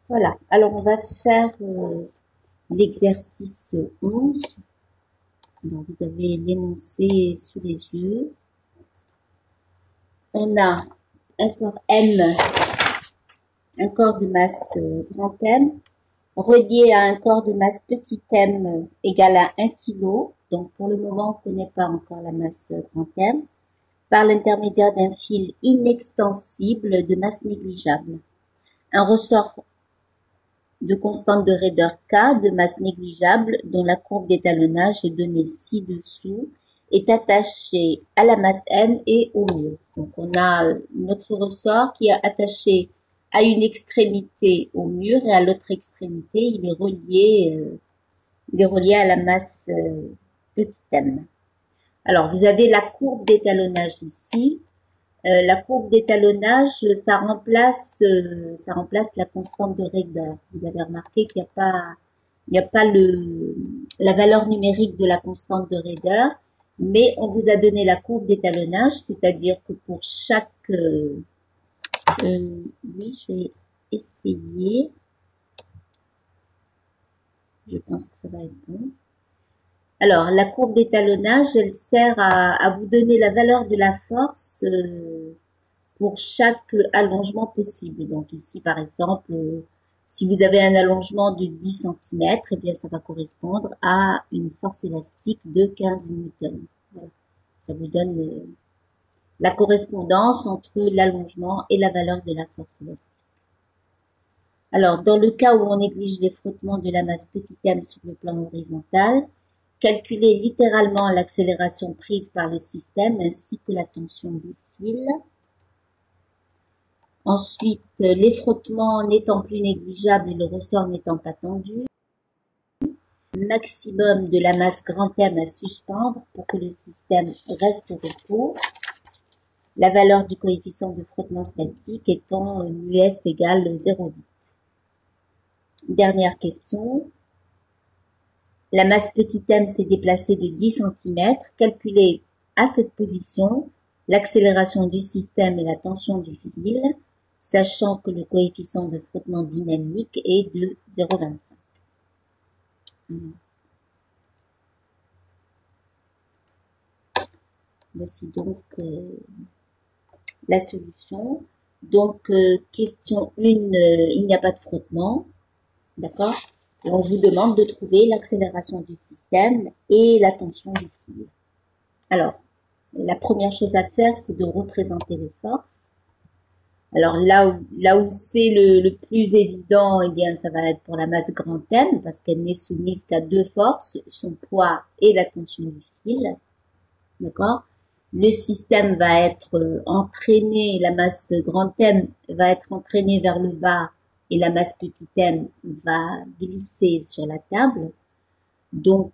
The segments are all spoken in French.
Voilà, alors on va faire l'exercice 11. Alors, vous avez l'énoncé sous les yeux. On a un corps M, un corps de masse grand M, relié à un corps de masse petit m égal à 1 kg. Donc pour le moment, on ne connaît pas encore la masse grand M, par l'intermédiaire d'un fil inextensible de masse négligeable. Un ressort de constante de raideur K de masse négligeable dont la courbe d'étalonnage est donnée ci-dessous est attaché à la masse M et au mur. Donc on a notre ressort qui est attaché à une extrémité au mur et à l'autre extrémité il est relié à la masse petit m. Alors vous avez la courbe d'étalonnage ici. La courbe d'étalonnage, ça remplace la constante de raideur. Vous avez remarqué qu'il n'y a pas la valeur numérique de la constante de raideur, mais on vous a donné la courbe d'étalonnage, c'est-à-dire que pour chaque, oui, je vais essayer. Je pense que ça va être bon. Alors, la courbe d'étalonnage, elle sert à vous donner la valeur de la force pour chaque allongement possible. Donc ici, par exemple, si vous avez un allongement de 10 cm, eh bien, ça va correspondre à une force élastique de 15 Newton. Voilà. Ça vous donne la correspondance entre l'allongement et la valeur de la force élastique. Alors, dans le cas où on néglige les frottements de la masse petit m sur le plan horizontal, calculez littéralement l'accélération prise par le système ainsi que la tension du fil. Ensuite, les frottements n'étant plus négligeables et le ressort n'étant pas tendu, maximum de la masse grand M à suspendre pour que le système reste au repos. La valeur du coefficient de frottement statique étant US égale 0,8. Dernière question. La masse petit m s'est déplacée de 10 cm. Calculez à cette position l'accélération du système et la tension du fil, sachant que le coefficient de frottement dynamique est de 0,25. Voici donc la solution. Donc, question 1, il n'y a pas de frottement. D'accord? Et on vous demande de trouver l'accélération du système et la tension du fil. Alors, la première chose à faire, c'est de représenter les forces. Alors là où c'est le plus évident, eh bien, ça va être pour la masse grand M, parce qu'elle n'est soumise qu'à deux forces, son poids et la tension du fil. D'accord? Le système va être entraîné, la masse grand M va être entraînée vers le bas et la masse petit m va glisser sur la table. Donc,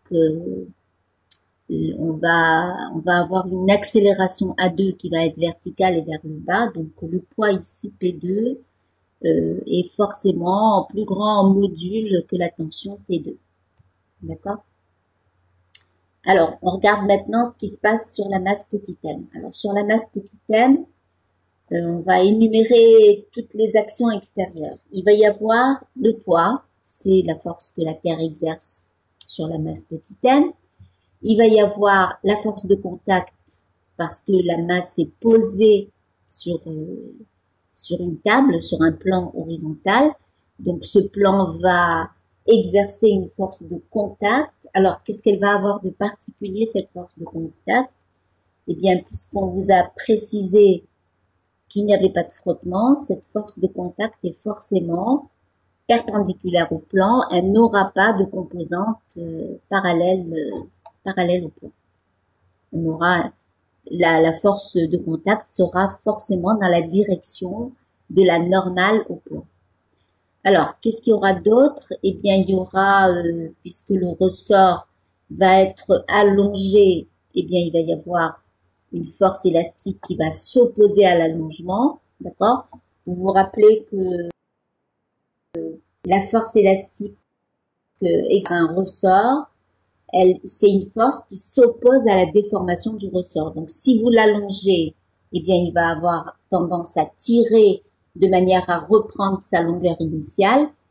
on va avoir une accélération A2 qui va être verticale et vers le bas. Donc, le poids ici, P2, est forcément en plus grand en module que la tension T2. D'accord? Alors, on regarde maintenant ce qui se passe sur la masse petit m. Alors, sur la masse petit m, on va énumérer toutes les actions extérieures. Il va y avoir le poids, c'est la force que la Terre exerce sur la masse petit m. Il va y avoir la force de contact parce que la masse est posée sur une table, sur un plan horizontal. Donc ce plan va exercer une force de contact. Alors qu'est-ce qu'elle va avoir de particulier cette force de contact? Eh bien, puisqu'on vous a précisé qu'il n'y avait pas de frottement, cette force de contact est forcément perpendiculaire au plan, elle n'aura pas de composante parallèle au plan. On aura la force de contact sera forcément dans la direction de la normale au plan. Alors, qu'est-ce qu'il y aura d'autre? Eh bien, il y aura, puisque le ressort va être allongé, eh bien, il va y avoir une force élastique qui va s'opposer à l'allongement, d'accord? Vous vous rappelez que la force élastique est un ressort, c'est une force qui s'oppose à la déformation du ressort. Donc, si vous l'allongez, eh bien, il va avoir tendance à tirer de manière à reprendre sa longueur initiale.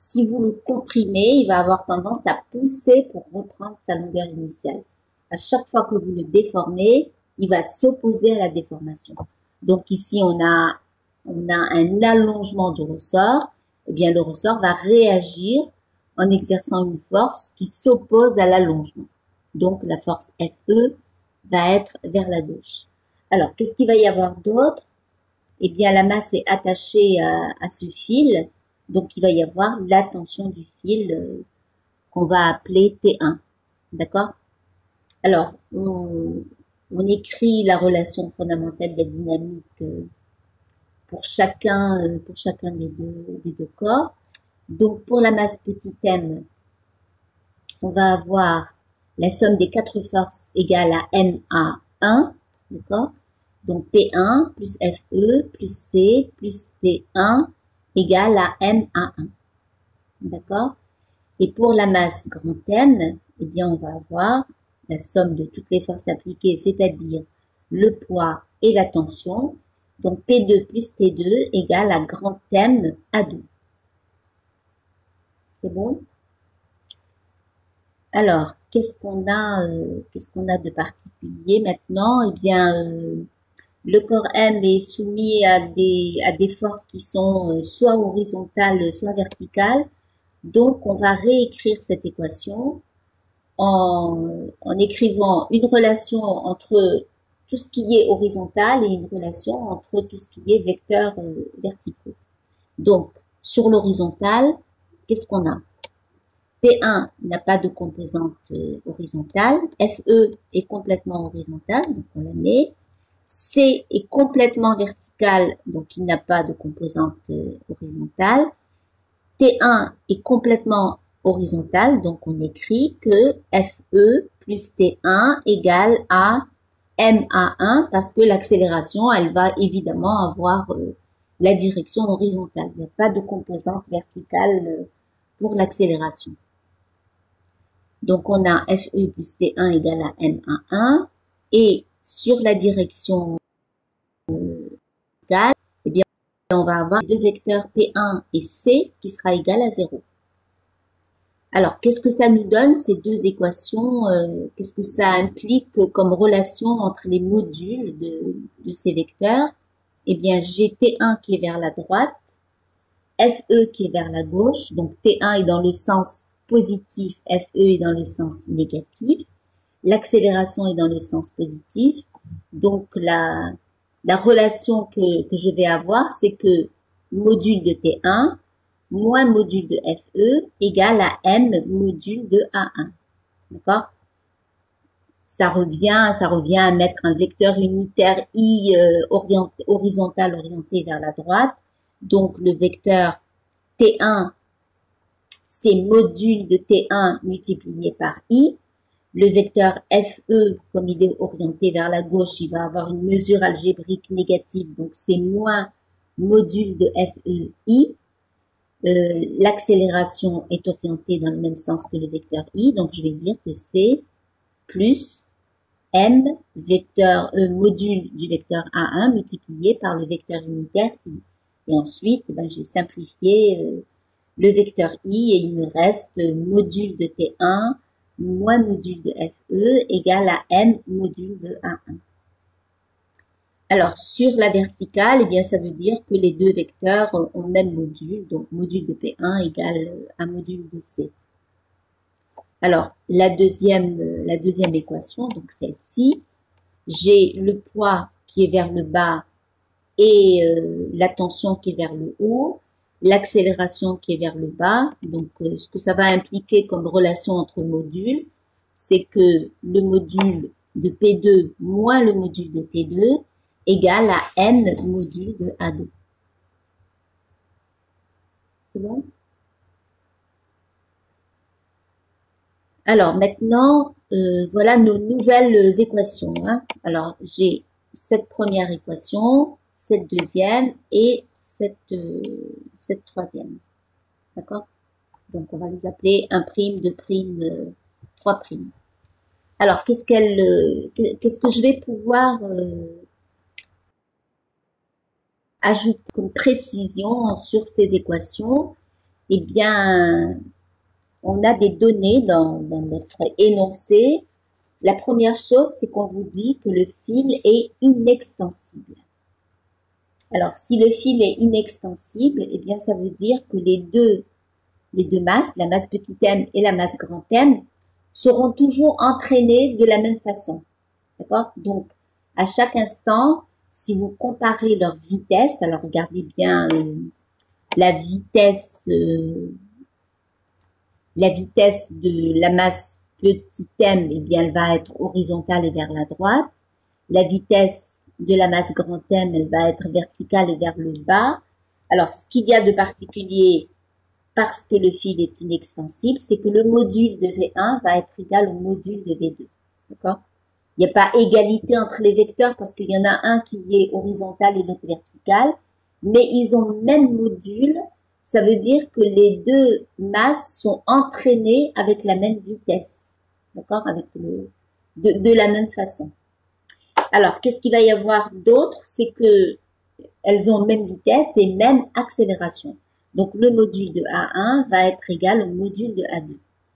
si vous le comprimez, il va avoir tendance à pousser pour reprendre sa longueur initiale. À chaque fois que vous le déformez, il va s'opposer à la déformation. Donc ici, on a un allongement du ressort. Eh bien, le ressort va réagir en exerçant une force qui s'oppose à l'allongement. Donc, la force FE va être vers la gauche. Alors, qu'est-ce qu'il va y avoir d'autre? Eh bien, la masse est attachée à ce fil. Donc, il va y avoir la tension du fil qu'on va appeler T1. D'accord? Alors, on écrit la relation fondamentale de la dynamique pour chacun des deux corps. Donc, pour la masse petit m, on va avoir la somme des quatre forces égale à MA1, d'accord? Donc, P1 plus FE plus C plus T1 égale à MA1, d'accord? Et pour la masse grand M, eh bien, on va avoir la somme de toutes les forces appliquées, c'est-à-dire le poids et la tension. Donc, P2 plus T2 égale à grand M A2. C'est bon? Alors, qu'est-ce qu'on a de particulier maintenant? Eh bien, le corps M est soumis à des forces qui sont soit horizontales, soit verticales. Donc, on va réécrire cette équation en écrivant une relation entre tout ce qui est horizontal et une relation entre tout ce qui est vecteurs verticaux. Donc, sur l'horizontale, qu'est-ce qu'on a? P1 n'a pas de composante horizontale, FE est complètement horizontale, donc on la met. C est complètement vertical, donc il n'a pas de composante horizontale. T1 est complètement horizontal, donc on écrit que FE plus T1 égale à MA1 parce que l'accélération, elle va évidemment avoir la direction horizontale. Il n'y a pas de composante verticale pour l'accélération. Donc on a FE plus T1 égale à MA1 et sur la direction égale, eh bien on va avoir deux vecteurs P1 et C qui sera égal à 0. Alors, qu'est-ce que ça nous donne, ces deux équations? Qu'est-ce que ça implique comme relation entre les modules de ces vecteurs? Eh bien, j'ai T1 qui est vers la droite, FE qui est vers la gauche. Donc, T1 est dans le sens positif, FE est dans le sens négatif. L'accélération est dans le sens positif. Donc, la relation que je vais avoir, c'est que module de T1 moins module de FE égale à M module de A1. D'accord? Ça revient à mettre un vecteur unitaire I horizontal orienté vers la droite. Donc, le vecteur T1, c'est module de T1 multiplié par I. Le vecteur FE, comme il est orienté vers la gauche, il va avoir une mesure algébrique négative. Donc, c'est moins module de FE I. L'accélération est orientée dans le même sens que le vecteur I, donc je vais dire que c'est plus M vecteur module du vecteur A1 multiplié par le vecteur unitaire I. Et ensuite, j'ai simplifié le vecteur I et il me reste module de T1 moins module de FE égale à M module de A1. Alors, sur la verticale, eh bien, ça veut dire que les deux vecteurs ont le même module, donc module de P1 égale à module de C. Alors, la deuxième équation, donc celle-ci, j'ai le poids qui est vers le bas et la tension qui est vers le haut, l'accélération qui est vers le bas. Donc, ce que ça va impliquer comme relation entre modules, c'est que le module de P2 moins le module de T2 égale à M module de A2. C'est bon? Alors maintenant, voilà nos nouvelles équations. Hein. Alors j'ai cette première équation, cette deuxième et cette troisième. D'accord? Donc on va les appeler 1', 2', 3'. Alors qu'est-ce que je vais pouvoir ajouter comme précision sur ces équations? eh bien, on a des données dans notre énoncé. La première chose, c'est qu'on vous dit que le fil est inextensible. Alors, si le fil est inextensible, eh bien, ça veut dire que les deux masses, la masse petit m et la masse grand M, seront toujours entraînées de la même façon. D'accord? Donc, à chaque instant, si vous comparez leur vitesse, alors regardez bien la vitesse de la masse petit m, eh bien, elle va être horizontale et vers la droite. La vitesse de la masse grand M, elle va être verticale et vers le bas. Alors, ce qu'il y a de particulier, parce que le fil est inextensible, c'est que le module de V1 va être égal au module de V2. D'accord? Il n'y a pas égalité entre les vecteurs parce qu'il y en a un qui est horizontal et l'autre vertical, mais ils ont le même module. Ça veut dire que les deux masses sont entraînées avec la même vitesse. D'accord? De la même façon. Alors, qu'est-ce qu'il va y avoir d'autre? C'est que elles ont même vitesse et même accélération. Donc, le module de A1 va être égal au module de A2.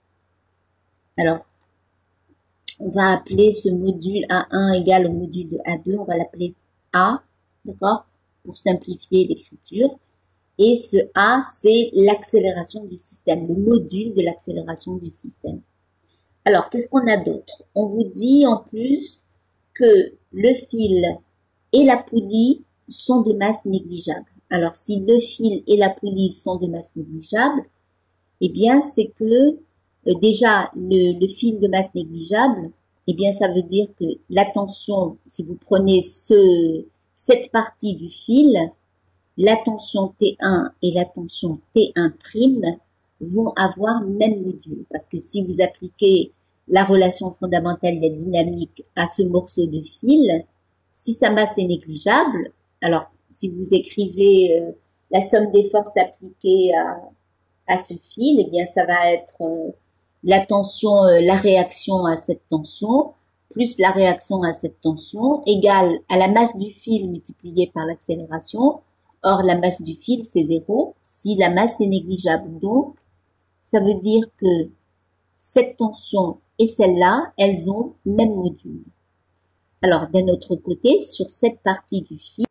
Alors, on va appeler ce module A1 égal au module de A2. On va l'appeler A, d'accord? Pour simplifier l'écriture. Et ce A, c'est l'accélération du système, le module de l'accélération du système. Alors, qu'est-ce qu'on a d'autre? On vous dit en plus que le fil et la poulie sont de masse négligeable. Alors, si le fil et la poulie sont de masse négligeable, eh bien, c'est que déjà, le fil de masse négligeable, eh bien, ça veut dire que la tension, si vous prenez cette partie du fil, la tension T1 et la tension T1' vont avoir le même module. Parce que si vous appliquez la relation fondamentale de la dynamique à ce morceau de fil, si sa masse est négligeable, alors si vous écrivez la somme des forces appliquées à ce fil, eh bien ça va être la tension, la réaction à cette tension, plus la réaction à cette tension, égale à la masse du fil multipliée par l'accélération. Or, la masse du fil, c'est 0 si la masse est négligeable. Donc, ça veut dire que cette tension et celle-là, elles ont le même module. Alors, d'un autre côté, sur cette partie du fil,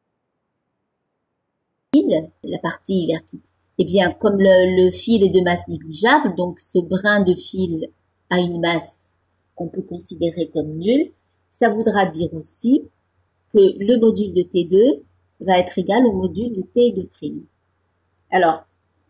la partie verticale, eh bien, comme le fil est de masse négligeable, donc ce brin de fil a une masse qu'on peut considérer comme nulle, ça voudra dire aussi que le module de T2 va être égal au module de T2'. Alors,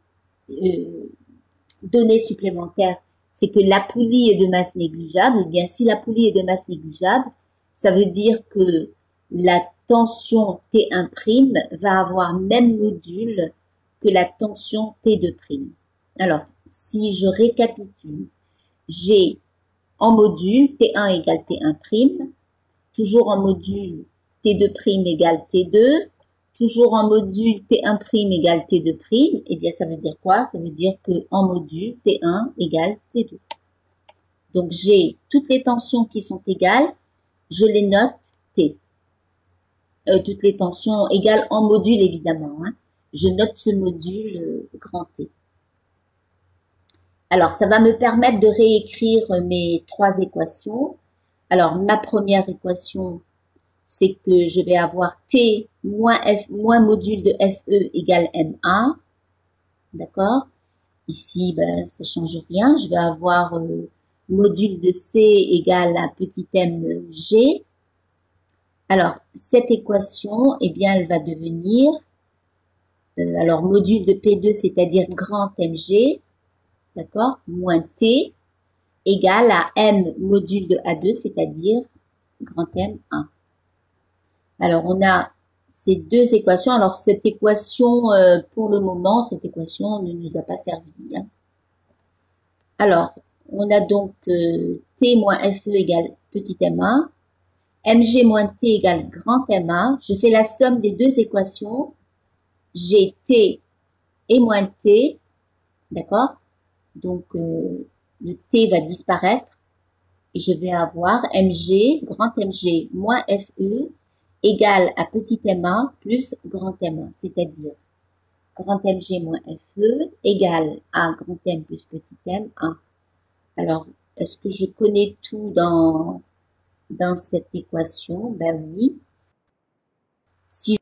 donnée supplémentaire, c'est que la poulie est de masse négligeable. Eh bien, si la poulie est de masse négligeable, ça veut dire que la tension T1' va avoir même module que la tension T2'. Alors, si je récapitule, j'ai en module T1 égale T1', toujours en module T2' égale T2, toujours en module T1' égale T2', eh bien ça veut dire quoi? Ça veut dire que en module T1 égale T2. Donc j'ai toutes les tensions qui sont égales, je les note T. Toutes les tensions égales en module évidemment. Hein. Je note ce module grand T. Alors ça va me permettre de réécrire mes trois équations. Alors ma première équation, c'est que je vais avoir T moins module de FE égale MA. D'accord? Ici, ben, ça change rien. Je vais avoir module de C égale à petit m G. Alors, cette équation, eh bien, elle va devenir, alors, module de P2, c'est-à-dire grand mg, d'accord, moins T, égale à M module de A2, c'est-à-dire grand M1. Alors, on a ces deux équations. Alors, cette équation, pour le moment, cette équation ne nous a pas servi. Hein. Alors, on a donc T moins FE égale petit m1, mg moins T égale grand m1. Je fais la somme des deux équations. J'ai T et moins T, d'accord? Donc, le T va disparaître et je vais avoir mg, grand mg moins FE égale à petit m1 plus grand m1, c'est-à-dire grand mg moins fe égale à grand M plus petit m, 1. Alors, est-ce que je connais tout dans cette équation? Ben oui. Si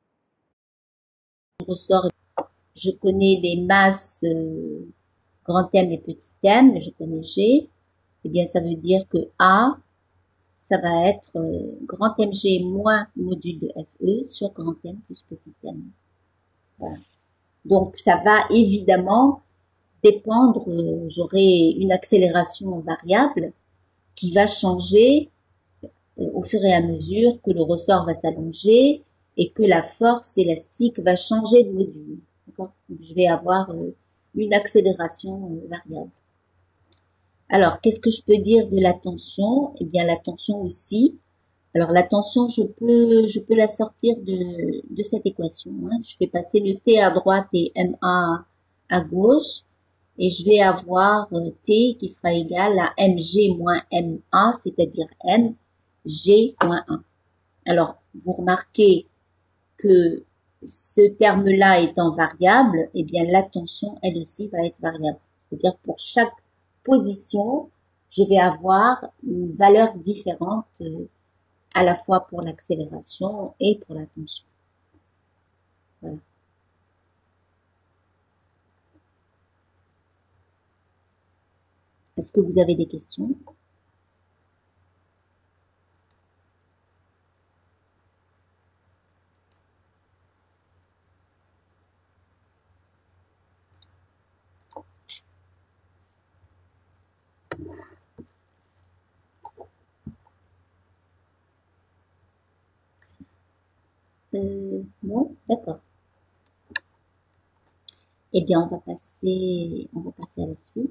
je ressors, je connais les masses grand M et petit m, je connais G, eh bien ça veut dire que A, ça va être grand mg moins module de fe sur grand M plus petit m. Voilà. Donc ça va évidemment dépendre, j'aurai une accélération variable qui va changer au fur et à mesure que le ressort va s'allonger et que la force élastique va changer de module. Je vais avoir une accélération variable. Alors, qu'est-ce que je peux dire de la tension? Eh bien, la tension aussi. Alors, la tension, je peux la sortir de cette équation. Hein. Je vais passer le T à droite et MA à gauche. Et je vais avoir T qui sera égal à mg moins MA, c'est-à-dire M, G moins 1. Alors, vous remarquez que ce terme-là étant variable, eh bien, la tension, elle aussi, va être variable. C'est-à-dire, pour chaque position, je vais avoir une valeur différente à la fois pour l'accélération et pour la tension. Voilà. Est-ce que vous avez des questions? Non? D'accord. Eh bien, on va passer à la suite.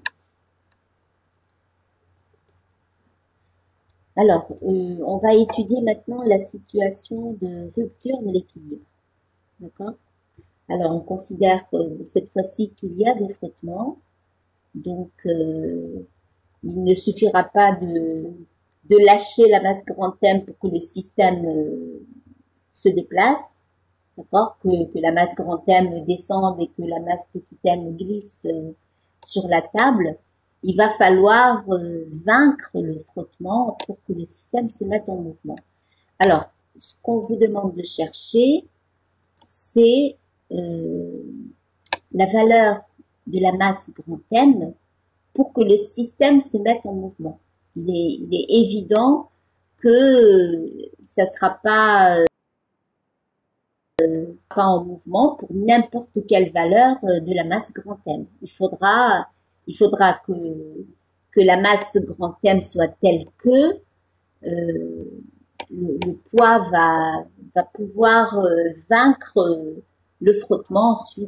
Alors, on va étudier maintenant la situation de rupture de l'équilibre. D'accord? Alors, on considère cette fois-ci qu'il y a des frottements. Donc, il ne suffira pas de lâcher la masse grand M pour que le système se déplace. D'accord? Que la masse grand M descende et que la masse petit m glisse sur la table. Il va falloir vaincre le frottement pour que le système se mette en mouvement. Alors, ce qu'on vous demande de chercher, c'est la valeur de la masse grand M pour que le système se mette en mouvement. Il est évident que ça ne sera pas en mouvement pour n'importe quelle valeur de la masse grand M. Il faudra que la masse grand M soit telle que le poids va pouvoir vaincre le frottement sur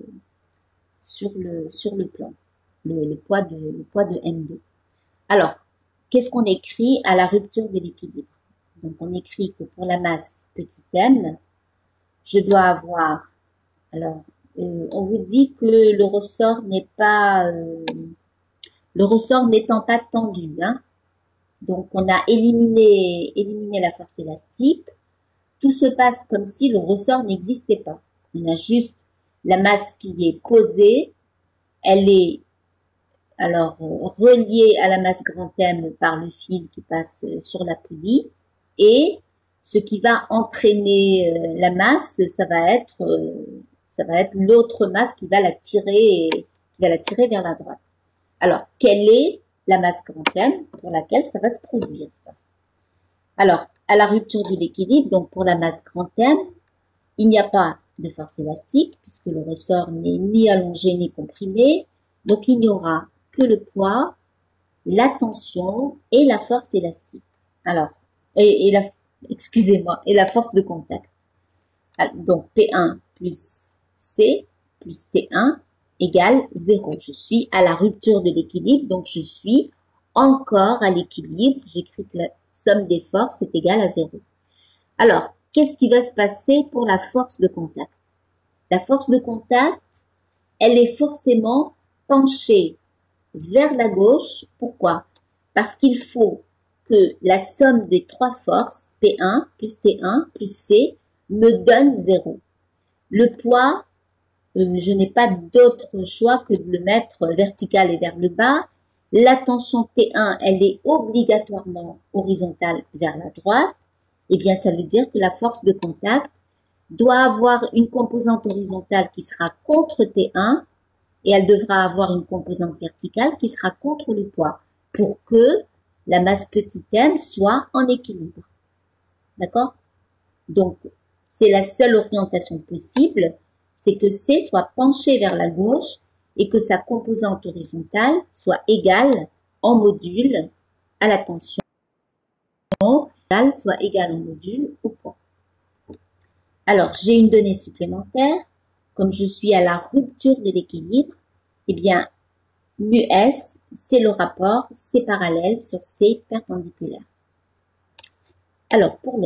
le plan, le poids de M2. Alors, qu'est-ce qu'on écrit à la rupture de l'équilibre? Donc, on écrit que pour la masse petit m, je dois avoir, alors, on vous dit que le ressort n'est pas, le ressort n'étant pas tendu, hein. Donc, on a éliminé la force élastique. Tout se passe comme si le ressort n'existait pas. On a juste la masse qui est posée. Elle est alors reliée à la masse grand M par le fil qui passe sur la poulie. Et ce qui va entraîner la masse, ça va être l'autre masse qui va la tirer vers la droite. Alors, quelle est la masse grand M pour laquelle ça va se produire, ça? Alors, à la rupture de l'équilibre, donc pour la masse grand M, il n'y a pas de force élastique puisque le ressort n'est ni allongé ni comprimé. Donc, il n'y aura que le poids, la tension et la force élastique. Alors, excusez-moi, et la force de contact. Alors, donc, P1 plus C plus T1 égale 0. Je suis à la rupture de l'équilibre, donc je suis encore à l'équilibre. J'écris que la somme des forces est égale à 0. Alors, qu'est-ce qui va se passer pour la force de contact? La force de contact, elle est forcément penchée vers la gauche. Pourquoi? Parce qu'il faut que la somme des trois forces, P1 plus T1 plus C, me donne 0. Le poids je n'ai pas d'autre choix que de le mettre vertical et vers le bas. La tension T1, elle est obligatoirement horizontale vers la droite. Eh bien, ça veut dire que la force de contact doit avoir une composante horizontale qui sera contre T1 et elle devra avoir une composante verticale qui sera contre le poids pour que la masse petit m soit en équilibre. D'accord? Donc, c'est la seule orientation possible, c'est que C soit penché vers la gauche et que sa composante horizontale soit égale en module à la tension, soit égale en module au poids. Alors, j'ai une donnée supplémentaire. Comme je suis à la rupture de l'équilibre, eh bien, mu S, c'est le rapport C parallèle sur C perpendiculaire. Alors, pour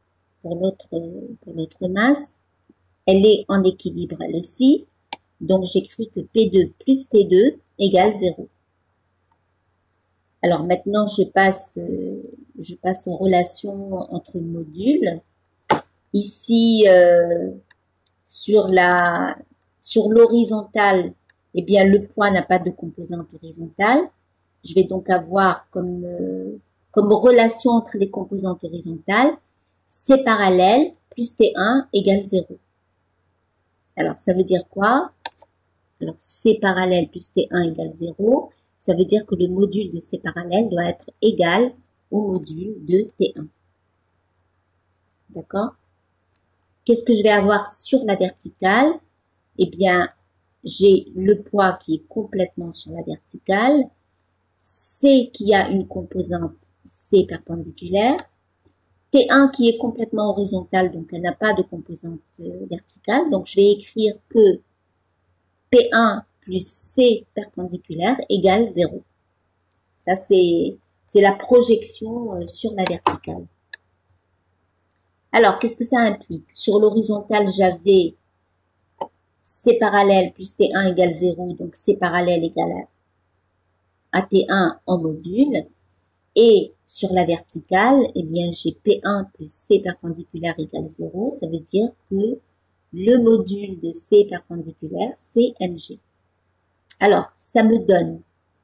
notre masse, elle est en équilibre elle aussi. Donc, j'écris que P2 plus T2 égale 0. Alors, maintenant, je passe aux relations entre modules. Ici, sur l'horizontale, eh bien, le poids n'a pas de composante horizontale. Je vais donc avoir comme relation entre les composantes horizontales, C parallèle plus T1 égale 0. Alors, ça veut dire quoi? Alors, C parallèle plus T1 égale 0. Ça veut dire que le module de C parallèle doit être égal au module de T1. D'accord? Qu'est-ce que je vais avoir sur la verticale? Eh bien, j'ai le poids qui est complètement sur la verticale, C qui a une composante C perpendiculaire, T1 qui est complètement horizontale, donc elle n'a pas de composante verticale. Donc, je vais écrire que P1 plus C perpendiculaire égale 0. Ça, c'est la projection sur la verticale. Alors, qu'est-ce que ça implique? Sur l'horizontale, j'avais C parallèle plus T1 égale 0, donc C parallèle égale à T1 en module. Et sur la verticale, eh bien, j'ai P1 plus C perpendiculaire égale 0. Ça veut dire que le module de C perpendiculaire, c'est mg. Alors, ça me donne,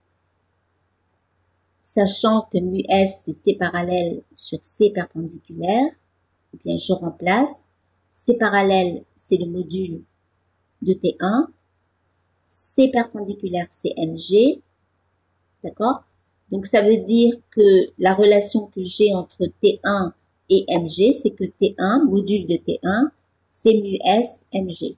sachant que mu S, c'est C parallèle sur C perpendiculaire, eh bien, je remplace. C parallèle, c'est le module de T1. C perpendiculaire, c'est mg. D'accord? Donc, ça veut dire que la relation que j'ai entre T1 et mg, c'est que T1, module de T1, c'est mu S mg.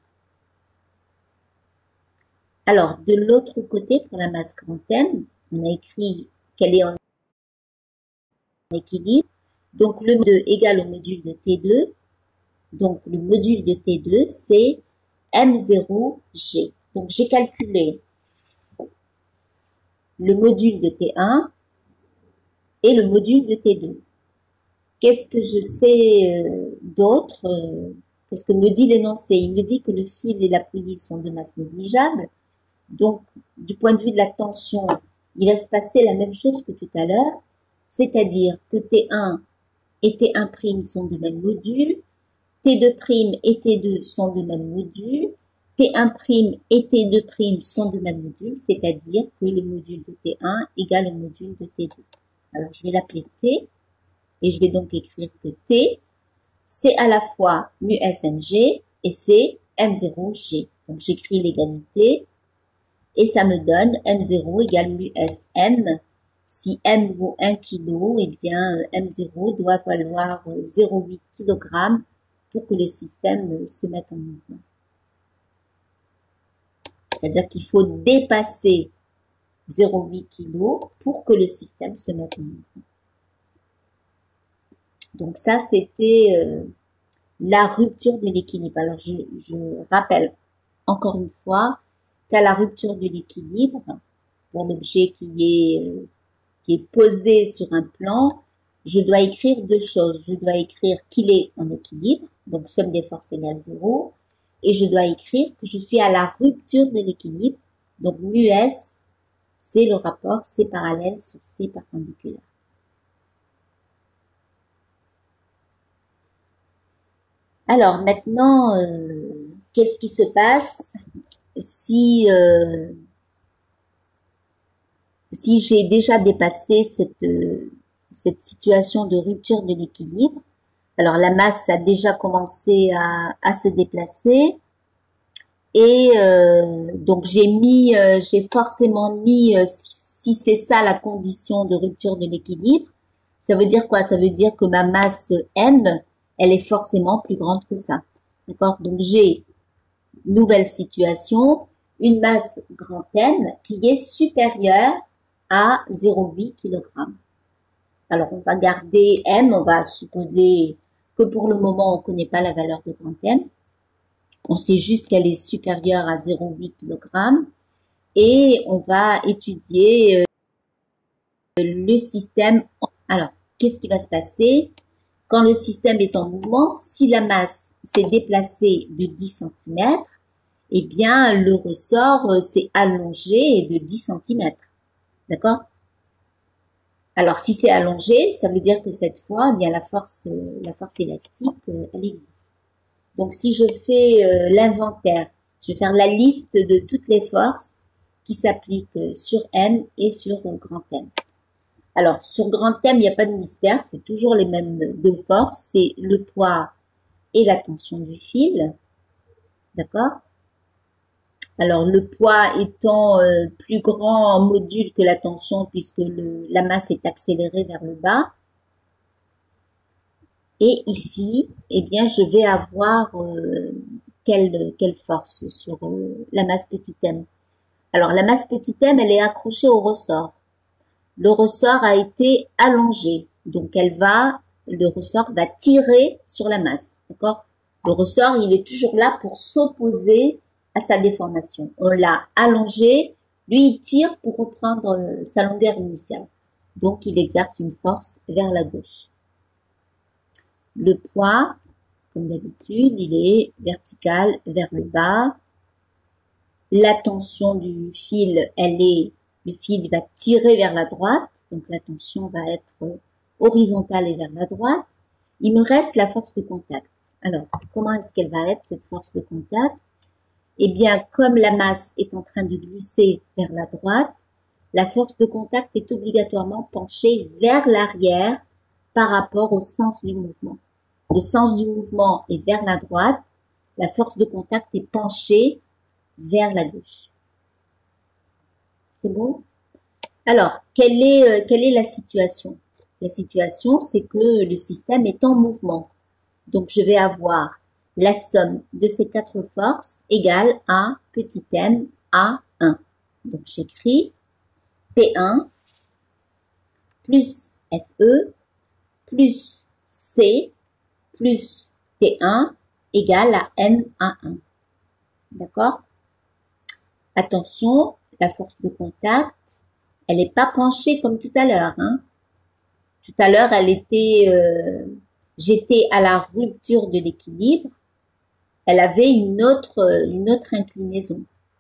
Alors, de l'autre côté, pour la masse grand M, on a écrit qu'elle est en équilibre. Donc, le 2 égale au module de T2. Donc, le module de T2, c'est M0G. Donc, j'ai calculé le module de T1 et le module de T2. Qu'est-ce que je sais d'autre? Qu'est-ce que me dit l'énoncé? Il me dit que le fil et la poulie sont de masse négligeable. Donc, du point de vue de la tension, il va se passer la même chose que tout à l'heure, c'est-à-dire que T1 et T1' sont de même module, T2' et T2 sont de même module, T1' et T2' sont de même module, c'est-à-dire que le module de T1 égale au module de T2. Alors, je vais l'appeler T, et je vais donc écrire que T, c'est à la fois mu SMG et c'est M0G. Donc, j'écris l'égalité, et ça me donne M0 égale mu SM. Si M vaut 1 kg, eh bien, M0 doit valoir 0,8 kg pour que le système se mette en mouvement. C'est-à-dire qu'il faut dépasser 0,8 kg pour que le système se mette en mouvement. Donc ça, c'était la rupture de l'équilibre. Alors, je rappelle encore une fois qu'à la rupture de l'équilibre, pour l'objet qui est posé sur un plan, je dois écrire deux choses. Je dois écrire qu'il est en équilibre, donc somme des forces égale 0, et je dois écrire que je suis à la rupture de l'équilibre, donc mu S, c'est le rapport C parallèle sur C perpendiculaire. Alors maintenant, qu'est-ce qui se passe si, si j'ai déjà dépassé cette situation de rupture de l'équilibre? Alors la masse a déjà commencé à se déplacer et donc j'ai forcément mis, si c'est ça la condition de rupture de l'équilibre, ça veut dire quoi? Ça veut dire que ma masse M, elle est forcément plus grande que ça. D'accord? Donc j'ai nouvelle situation, une masse grand M qui est supérieure à 0,8 kg. Alors on va garder M, on va supposer que pour le moment on ne connaît pas la valeur de grand M. On sait juste qu'elle est supérieure à 0,8 kg et on va étudier le système. Alors, qu'est-ce qui va se passer quand le système est en mouvement? Si la masse s'est déplacée de 10 cm, eh bien, le ressort s'est allongé de 10 cm. D'accord? Alors, si c'est allongé, ça veut dire que cette fois, eh bien, la force élastique, elle existe. Donc, si je fais l'inventaire, je vais faire la liste de toutes les forces qui s'appliquent sur N et sur grand M. Alors, sur grand M, il n'y a pas de mystère, c'est toujours les mêmes deux forces, c'est le poids et la tension du fil. D'accord? Alors, le poids étant plus grand en module que la tension puisque la masse est accélérée vers le bas. Et ici, eh bien, je vais avoir quelle force sur la masse petit m. Alors, la masse petit m, elle est accrochée au ressort. Le ressort a été allongé. Donc, le ressort va tirer sur la masse. D'accord? Le ressort, il est toujours là pour s'opposer à sa déformation. On l'a allongé, lui, il tire pour reprendre sa longueur initiale. Donc, il exerce une force vers la gauche. Le poids, comme d'habitude, il est vertical vers le bas. La tension du fil, le fil va tirer vers la droite, donc la tension va être horizontale et vers la droite. Il me reste la force de contact. Alors, comment est-ce qu'elle va être, cette force de contact? Eh bien, comme la masse est en train de glisser vers la droite, la force de contact est obligatoirement penchée vers l'arrière par rapport au sens du mouvement. Le sens du mouvement est vers la droite, la force de contact est penchée vers la gauche. C'est bon? Alors, quelle est la situation? La situation, c'est que le système est en mouvement. Donc, je vais avoir la somme de ces quatre forces égale à petit m à 1. Donc, j'écris P1 plus FE plus C plus T1 égale à M à 1. D'accord? Attention, la force de contact, elle n'est pas penchée comme tout à l'heure. Hein. Tout à l'heure, j'étais à la rupture de l'équilibre. Elle avait une autre inclinaison.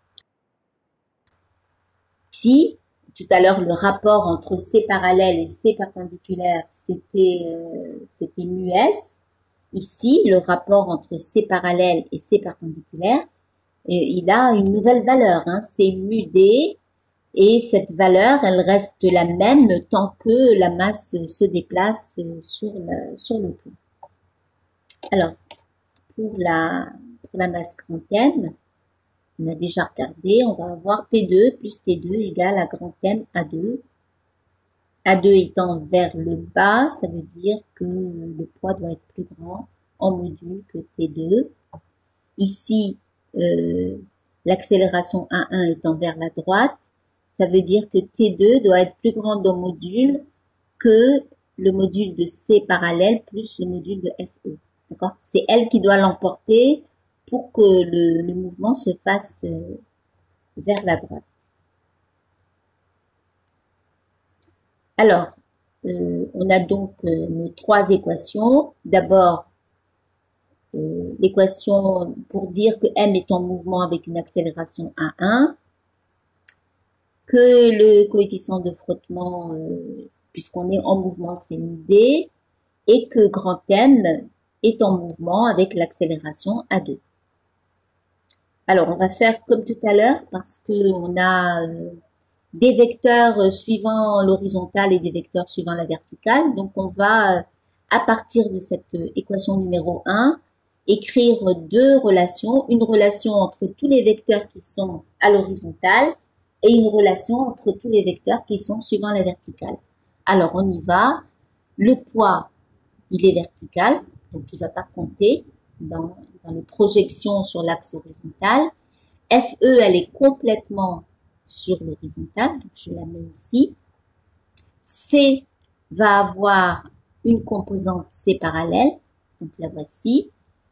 Ici, tout à l'heure, le rapport entre C parallèle et C perpendiculaire, c'était mu S. Ici, le rapport entre C parallèle et C perpendiculaire, il a une nouvelle valeur, hein, c'est mu D, et cette valeur, elle reste la même tant que la masse se déplace sur le plan. Alors, pour la masse grand M, on a déjà regardé, on va avoir P2 plus T2 égale à grand M A2. A2 étant vers le bas, ça veut dire que le poids doit être plus grand en module que T2. Ici, l'accélération A1 étant vers la droite, ça veut dire que T2 doit être plus grand en module que le module de C parallèle plus le module de FE. D'accord? C'est elle qui doit l'emporter pour que le mouvement se fasse vers la droite. Alors, on a donc nos trois équations. D'abord, l'équation pour dire que M est en mouvement avec une accélération A1, que le coefficient de frottement, puisqu'on est en mouvement, c'est mu D, et que grand M, est en mouvement avec l'accélération A2. Alors, on va faire comme tout à l'heure parce qu'on a des vecteurs suivant l'horizontale et des vecteurs suivant la verticale. Donc, on va, à partir de cette équation numéro 1, écrire deux relations. Une relation entre tous les vecteurs qui sont à l'horizontale et une relation entre tous les vecteurs qui sont suivant la verticale. Alors, on y va. Le poids, il est vertical, donc il ne va pas compter dans les projections sur l'axe horizontal. FE, elle est complètement sur l'horizontale, donc je la mets ici. C va avoir une composante C parallèle, donc la voici.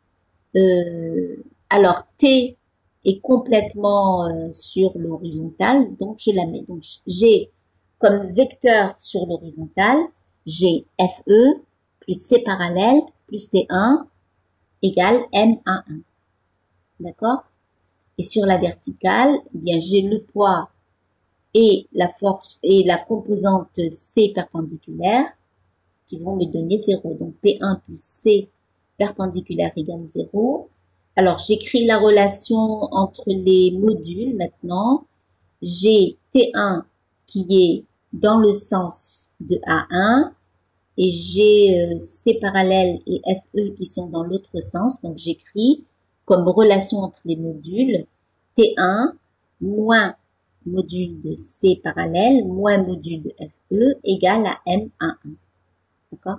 Alors T est complètement sur l'horizontale, donc je la mets. Donc j'ai comme vecteur sur l'horizontale, j'ai FE plus C parallèle plus T1 égale M1. D'accord? Et sur la verticale, eh bien j'ai le poids et la force et la composante C perpendiculaire qui vont me donner 0. Donc P1 plus C perpendiculaire égale 0. Alors j'écris la relation entre les modules maintenant. J'ai T1 qui est dans le sens de A1 et j'ai C parallèle et FE qui sont dans l'autre sens. Donc j'écris comme relation entre les modules T1 moins module de C parallèle moins module de FE égale à M1. D'accord?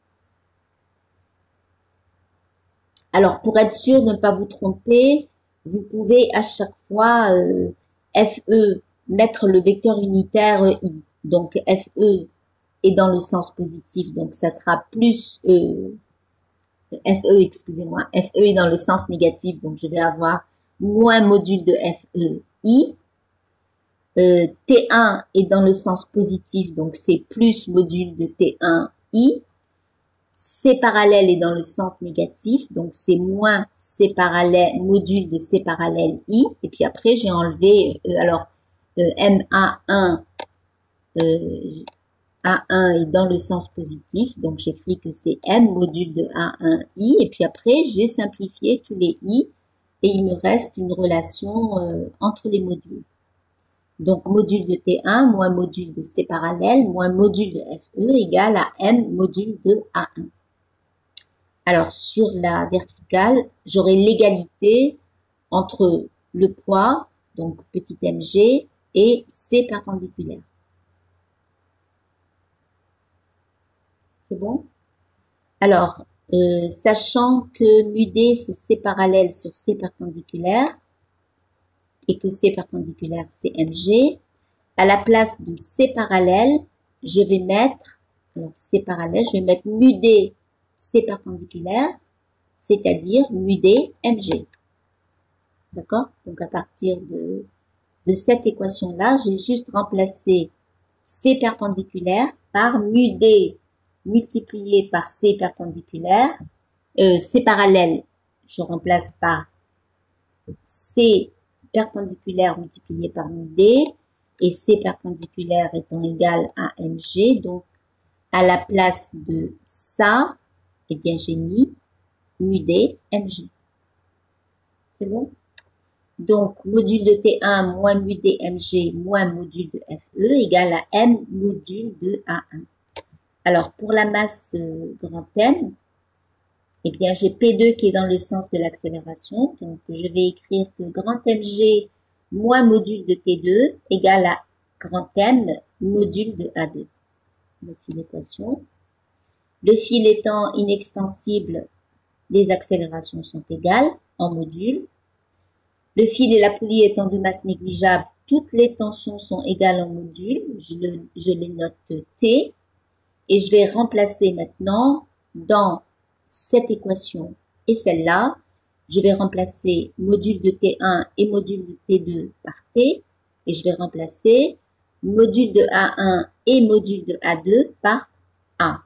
Alors, pour être sûr de ne pas vous tromper, vous pouvez à chaque fois FE mettre le vecteur unitaire I. Donc, FE est dans le sens positif, donc ça sera plus FE, excusez-moi, FE est dans le sens négatif, donc je vais avoir moins module de FE I. T1 est dans le sens positif, donc c'est plus module de T1 I. C parallèle est dans le sens négatif, donc c'est moins C parallèle, module de C parallèle I. Et puis après, j'ai enlevé, MA1, A1 est dans le sens positif, donc j'écris que c'est M module de A1I. Et puis après, j'ai simplifié tous les I et il me reste une relation entre les modules. Donc, module de T1 moins module de C parallèle moins module de FE égale à M module de A1. Alors, sur la verticale, j'aurai l'égalité entre le poids, donc petit mg, et C perpendiculaire. C'est bon? Alors, sachant que mu D, c'est C parallèle sur C perpendiculaire, et que C perpendiculaire, c'est mg, à la place de C parallèle, je vais mettre, alors C parallèle, je vais mettre mu D C perpendiculaire, c'est-à-dire mu D mg. D'accord? Donc à partir de cette équation-là, j'ai juste remplacé C perpendiculaire par mu D multiplié par C perpendiculaire. C parallèle, je remplace par C perpendiculaire multiplié par mu D. Et C perpendiculaire étant égal à mg, donc à la place de ça, eh bien j'ai mis mu D mg. C'est bon? Donc module de T1 moins mu D mg moins module de FE égale à M module de A1. Alors pour la masse grand M, eh bien j'ai P2 qui est dans le sens de l'accélération, donc je vais écrire que grand mg moins module de T2 égale à grand M module de A2. Voici l'équation. Le fil étant inextensible, les accélérations sont égales en module. Le fil et la poulie étant de masse négligeable, toutes les tensions sont égales en module. Je les note T. Et je vais remplacer maintenant dans cette équation et celle-là, je vais remplacer module de T1 et module de T2 par T. Et je vais remplacer module de A1 et module de A2 par A.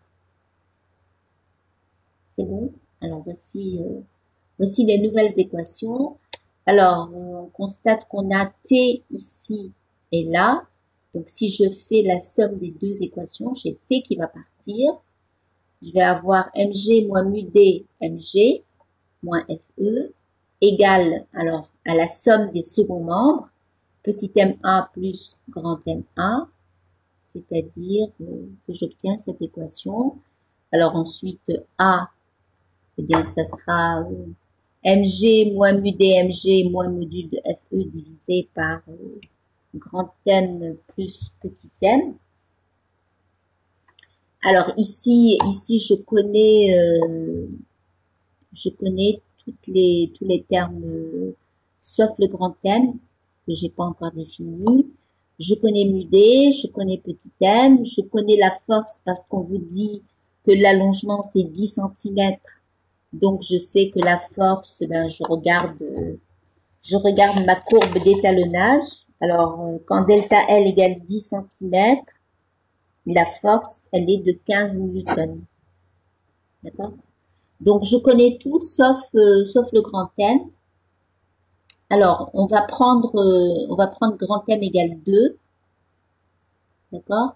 C'est bon? Alors, voici les nouvelles équations. Alors, on constate qu'on a T ici et là. Donc, si je fais la somme des deux équations, j'ai T qui va partir. je vais avoir mg moins mu d mg moins fe égale alors à la somme des seconds membres, petit ma plus grand ma, c'est-à-dire que j'obtiens cette équation. Alors ensuite a, eh bien ça sera mg moins mu dmg moins module de fe divisé par grand M plus petit m. Alors ici je connais tous les termes sauf le grand M que j'ai pas encore défini. Je connais mu d, je connais petit m, je connais la force parce qu'on vous dit que l'allongement c'est 10 cm. Donc je sais que la force, ben, je regarde ma courbe d'étalonnage. Alors quand delta L égale 10 cm, la force elle est de 15 newtons. D'accord? Donc je connais tout sauf le grand M. Alors on va prendre grand M égale 2. D'accord?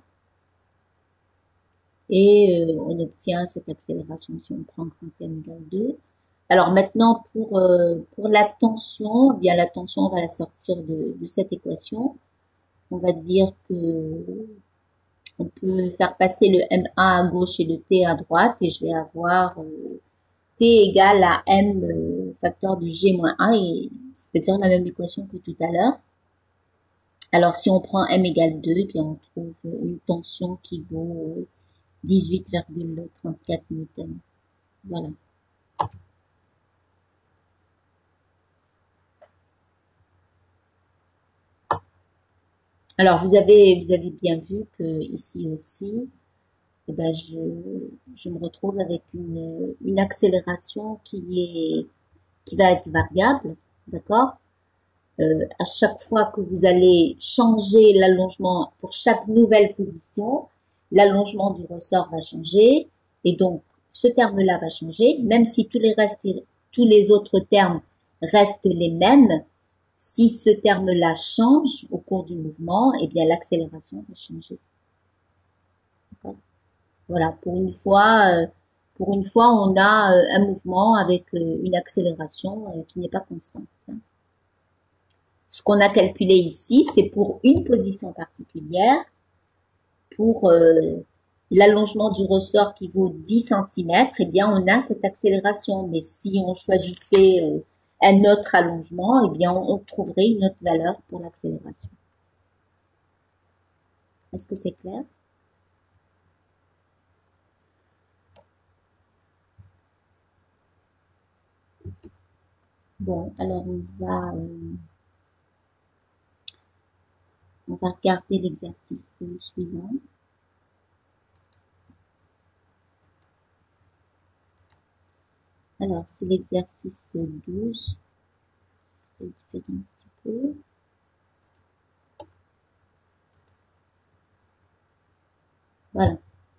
Et on obtient cette accélération si on prend grand M égale 2. Alors maintenant pour la tension, eh bien la tension on va la sortir de cette équation. On va dire que on peut faire passer le MA à gauche et le T à droite et je vais avoir T égale à M facteur de G moins 1, et c'est-à-dire la même équation que tout à l'heure. Alors si on prend M égale 2, puis on trouve une tension qui vaut 18,34 newtons. Voilà. Alors vous avez bien vu que ici aussi, eh ben je me retrouve avec une accélération qui va être variable, d'accord? À chaque fois que vous allez changer l'allongement pour chaque nouvelle position, l'allongement du ressort va changer et donc ce terme-là va changer, même si tous les autres termes restent les mêmes. Si ce terme-là change au cours du mouvement, eh bien l'accélération va changer. Voilà, pour une fois, on a un mouvement avec une accélération qui n'est pas constante. Ce qu'on a calculé ici, c'est pour une position particulière, pour l'allongement du ressort qui vaut 10 cm, eh bien on a cette accélération. Mais si on choisissait un autre allongement, eh bien on trouverait une autre valeur pour l'accélération. Est-ce que c'est clair? Bon, alors on va regarder l'exercice suivant. Alors, c'est l'exercice 12. Je vais faire un petit peu. Voilà.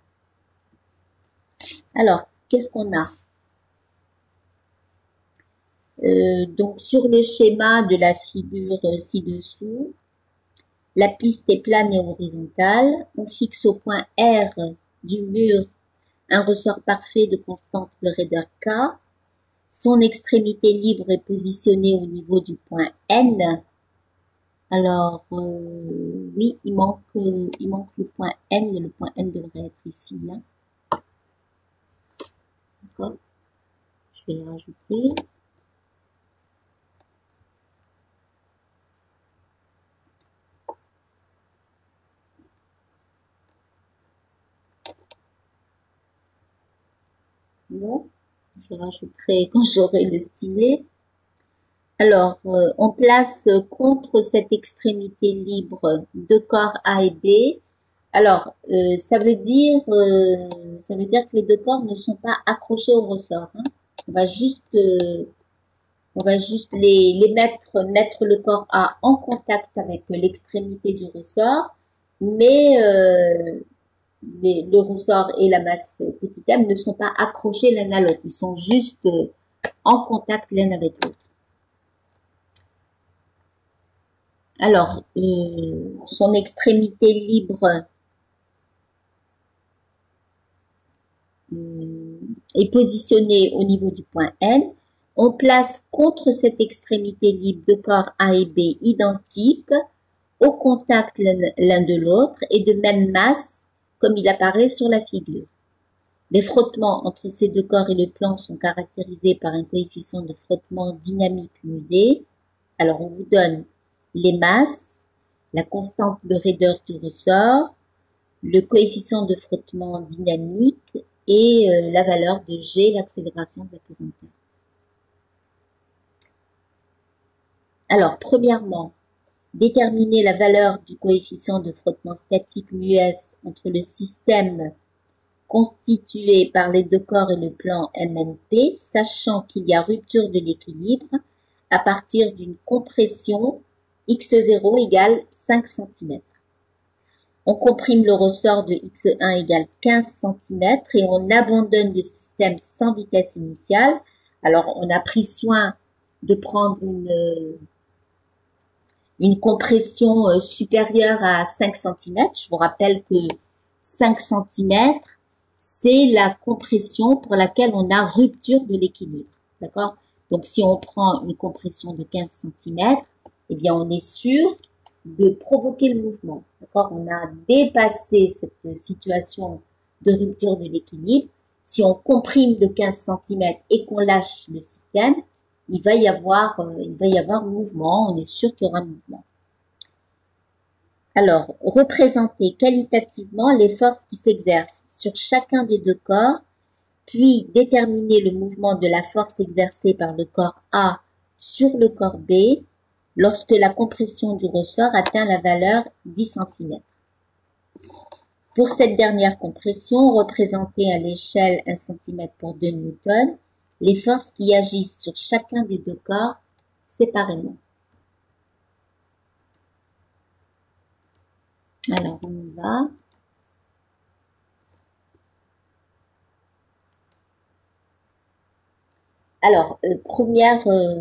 Alors, qu'est-ce qu'on a? Donc, sur le schéma de la figure ci-dessous, la piste est plane et horizontale. On fixe au point R du mur un ressort parfait de constante de raideur K. Son extrémité libre est positionnée au niveau du point N. Alors, oui, il manque le point N, et le point N devrait être ici. Hein. D'accord? Je vais le rajouter. Bon, je le rajouterai quand j'aurai le stylet. Alors, on place contre cette extrémité libre deux corps A et B. Alors, ça veut dire que les deux corps ne sont pas accrochés au ressort. Hein. On va juste les mettre le corps A en contact avec l'extrémité du ressort, mais le ressort et la masse petit m ne sont pas accrochés l'un à l'autre. Ils sont juste en contact l'un avec l'autre. Alors, son extrémité libre, est positionné au niveau du point N. On place contre cette extrémité libre deux corps A et B identiques, au contact l'un de l'autre et de même masse, comme il apparaît sur la figure. Les frottements entre ces deux corps et le plan sont caractérisés par un coefficient de frottement dynamique mu D. Alors, on vous donne les masses, la constante de raideur du ressort, le coefficient de frottement dynamique et la valeur de G, l'accélération de la pesanteur. Alors, premièrement, déterminer la valeur du coefficient de frottement statique μS entre le système constitué par les deux corps et le plan MNP, sachant qu'il y a rupture de l'équilibre à partir d'une compression x0 égale 5 cm. On comprime le ressort de x1 égale 15 cm et on abandonne le système sans vitesse initiale. Alors, on a pris soin de prendre une compression supérieure à 5 cm. Je vous rappelle que 5 cm, c'est la compression pour laquelle on a rupture de l'équilibre. D'accord? Donc, si on prend une compression de 15 cm, eh bien, on est sûr de provoquer le mouvement. D'accord? On a dépassé cette situation de rupture de l'équilibre. Si on comprime de 15 cm et qu'on lâche le système, il va y avoir mouvement. On est sûr qu'il y aura mouvement. Alors, représenter qualitativement les forces qui s'exercent sur chacun des deux corps, puis déterminer le mouvement de la force exercée par le corps A sur le corps B lorsque la compression du ressort atteint la valeur 10 cm. Pour cette dernière compression, représenter à l'échelle 1 cm pour 2 N, les forces qui agissent sur chacun des deux corps séparément. Alors, on y va. Alors, première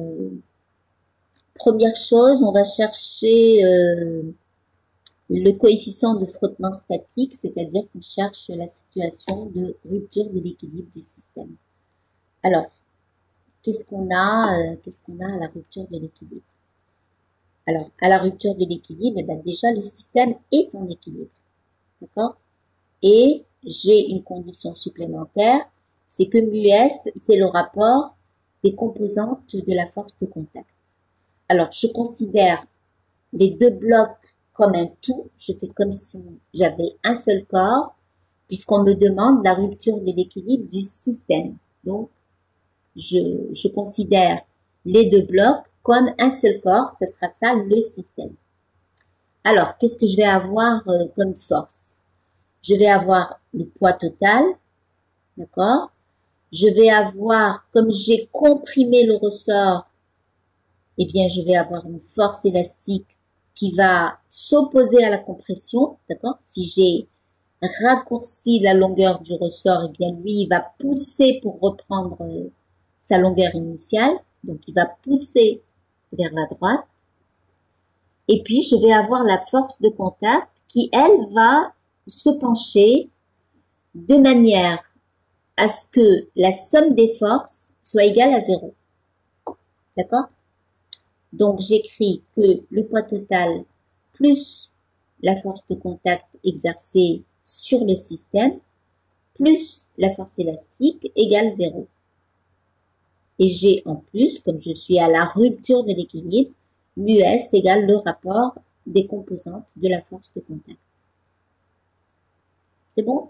chose, on va chercher le coefficient de frottement statique, c'est-à-dire qu'on cherche la situation de rupture de l'équilibre du système. Alors, qu'est-ce qu'on a à la rupture de l'équilibre? Alors, à la rupture de l'équilibre, eh bien, déjà, le système est en équilibre. D'accord? Et j'ai une condition supplémentaire, c'est que μS, c'est le rapport des composantes de la force de contact. Alors, je considère les deux blocs comme un tout. Je fais comme si j'avais un seul corps, puisqu'on me demande la rupture de l'équilibre du système. Donc, je considère les deux blocs comme un seul corps, ce sera ça le système. Alors, qu'est-ce que je vais avoir comme force? Je vais avoir le poids total, d'accord? Je vais avoir, comme j'ai comprimé le ressort, eh bien, je vais avoir une force élastique qui va s'opposer à la compression, d'accord? Si j'ai raccourci la longueur du ressort, eh bien, lui, il va pousser pour reprendre sa longueur initiale. Donc, il va pousser vers la droite. Et puis, je vais avoir la force de contact qui, elle, va se pencher de manière à ce que la somme des forces soit égale à 0. D'accord? Donc, j'écris que le poids total plus la force de contact exercée sur le système plus la force élastique égale 0. Et j'ai en plus, comme je suis à la rupture de l'équilibre, μS égale le rapport des composantes de la force de contact. C'est bon?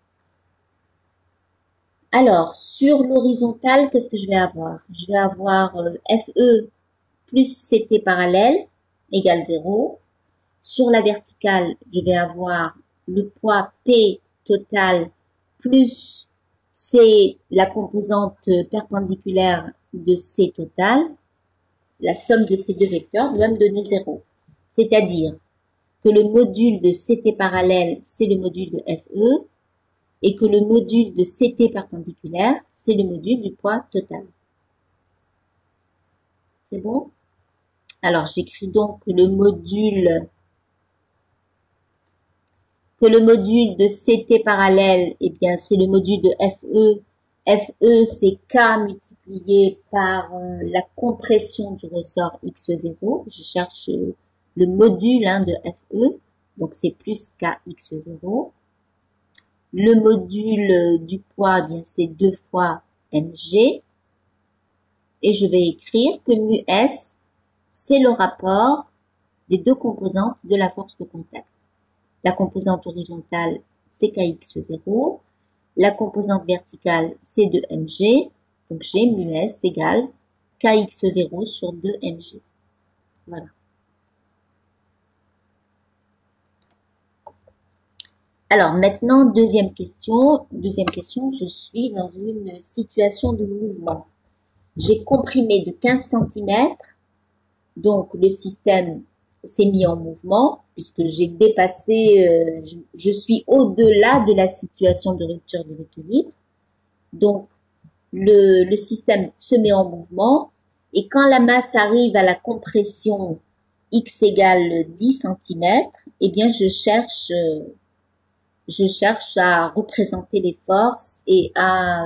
Alors, sur l'horizontale, qu'est-ce que je vais avoir? Je vais avoir FE plus CT parallèle égale 0. Sur la verticale, je vais avoir le poids P total plus C, la composante perpendiculaire de C total. La somme de ces deux vecteurs doit me donner 0. C'est-à-dire que le module de CT parallèle, c'est le module de FE, et que le module de CT perpendiculaire, c'est le module du poids total. C'est bon? Alors, j'écris donc le module que le module de CT parallèle, eh bien, c'est le module de FE. FE, c'est K multiplié par la compression du ressort X0. Je cherche le module de FE, donc c'est plus KX0. Le module du poids, eh bien, c'est 2 fois mg. Et je vais écrire que mu S, c'est le rapport des deux composantes de la force de contact. La composante horizontale, c'est Kx0. La composante verticale, c'est 2mg. Donc, j'ai mu S égale Kx0 sur 2mg. Voilà. Alors, maintenant, deuxième question. Deuxième question, je suis dans une situation de mouvement. J'ai comprimé de 15 cm. Donc, le système s'est mis en mouvement puisque j'ai dépassé, je suis au-delà de la situation de rupture de l'équilibre. Donc, le système se met en mouvement et quand la masse arrive à la compression x égale 10 cm, eh bien, je cherche à représenter les forces et à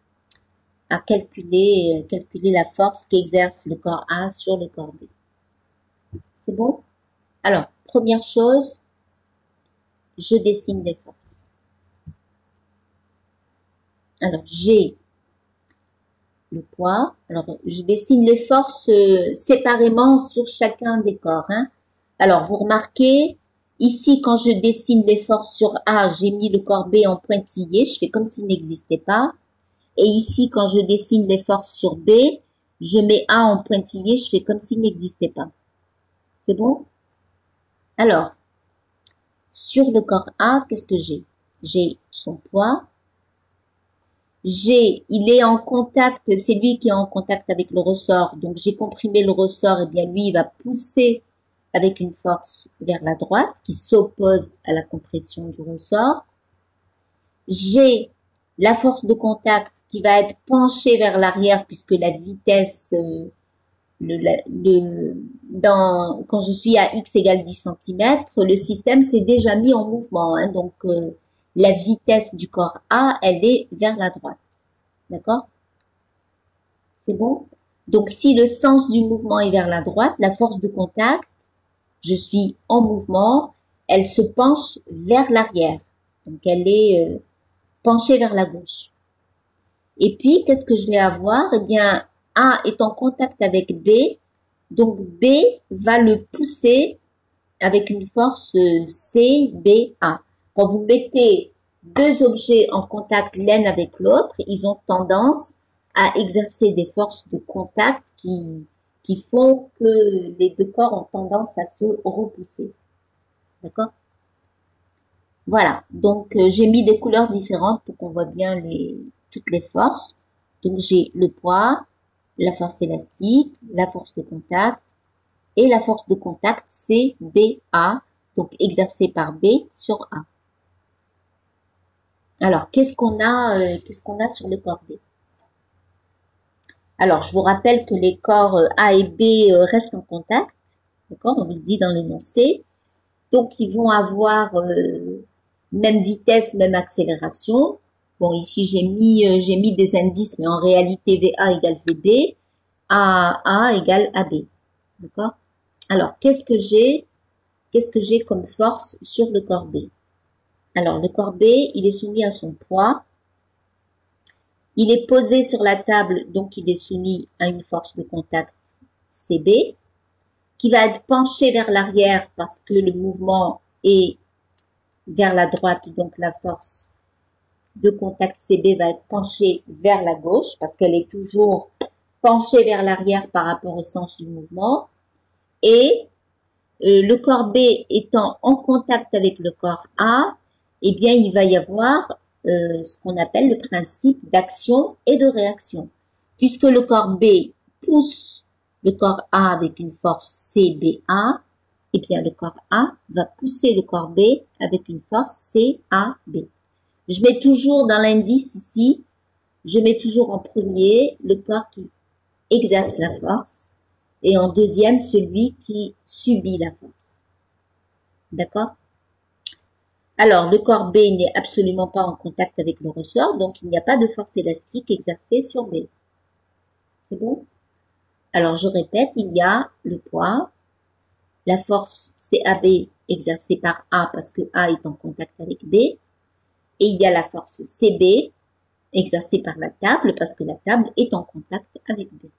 calculer la force qu'exerce le corps A sur le corps B. C'est bon? Alors, première chose, je dessine les forces. Alors, j'ai le poids. Alors, je dessine les forces séparément sur chacun des corps. Alors, vous remarquez, ici, quand je dessine les forces sur A, j'ai mis le corps B en pointillé. Je fais comme s'il n'existait pas. Et ici, quand je dessine les forces sur B, je mets A en pointillé. Je fais comme s'il n'existait pas. C'est bon? Alors, sur le corps A, qu'est-ce que j'ai? J'ai son poids. Il est en contact, c'est lui qui est en contact avec le ressort. Donc, j'ai comprimé le ressort, et bien lui, il va pousser avec une force vers la droite qui s'oppose à la compression du ressort. J'ai la force de contact qui va être penchée vers l'arrière puisque la vitesse, quand je suis à x égale 10 cm, le système s'est déjà mis en mouvement. Donc, la vitesse du corps A, elle est vers la droite. D'accord? C'est bon? Donc, si le sens du mouvement est vers la droite, la force de contact, je suis en mouvement, elle se penche vers l'arrière. Donc, elle est penchée vers la gauche. Et puis, qu'est-ce que je vais avoir? Eh bien, A est en contact avec B. Donc, B va le pousser avec une force CBA. Quand vous mettez deux objets en contact l'un avec l'autre, ils ont tendance à exercer des forces de contact qui font que les deux corps ont tendance à se repousser. D'accord? Voilà. Donc, j'ai mis des couleurs différentes pour qu'on voit bien toutes les forces. Donc, j'ai le poids, la force élastique, la force de contact et la force de contact CBA, donc exercée par B sur A. Alors, qu'est-ce qu'on a sur le corps B? Alors, je vous rappelle que les corps A et B restent en contact. D'accord? On le dit dans l'énoncé. Donc, ils vont avoir même vitesse, même accélération. Bon, ici, j'ai mis des indices, mais en réalité, VA égale VB, AA égale AB. D'accord? Alors, qu'est-ce que j'ai comme force sur le corps B? Alors, le corps B, il est soumis à son poids. Il est posé sur la table, donc il est soumis à une force de contact CB, qui va être penché vers l'arrière parce que le mouvement est vers la droite, donc la force de contact CB va être penchée vers la gauche parce qu'elle est toujours penchée vers l'arrière par rapport au sens du mouvement. Et le corps B étant en contact avec le corps A, eh bien, il va y avoir ce qu'on appelle le principe d'action et de réaction. Puisque le corps B pousse le corps A avec une force CBA, eh bien, le corps A va pousser le corps B avec une force CAB. Je mets toujours dans l'indice ici, je mets toujours en premier le corps qui exerce la force et en deuxième celui qui subit la force. D'accord? Alors, le corps B n'est absolument pas en contact avec le ressort, donc il n'y a pas de force élastique exercée sur B. C'est bon? Alors, je répète, il y a le poids, la force CAB exercée par A parce que A est en contact avec B, et il y a la force CB exercée par la table parce que la table est en contact avec B.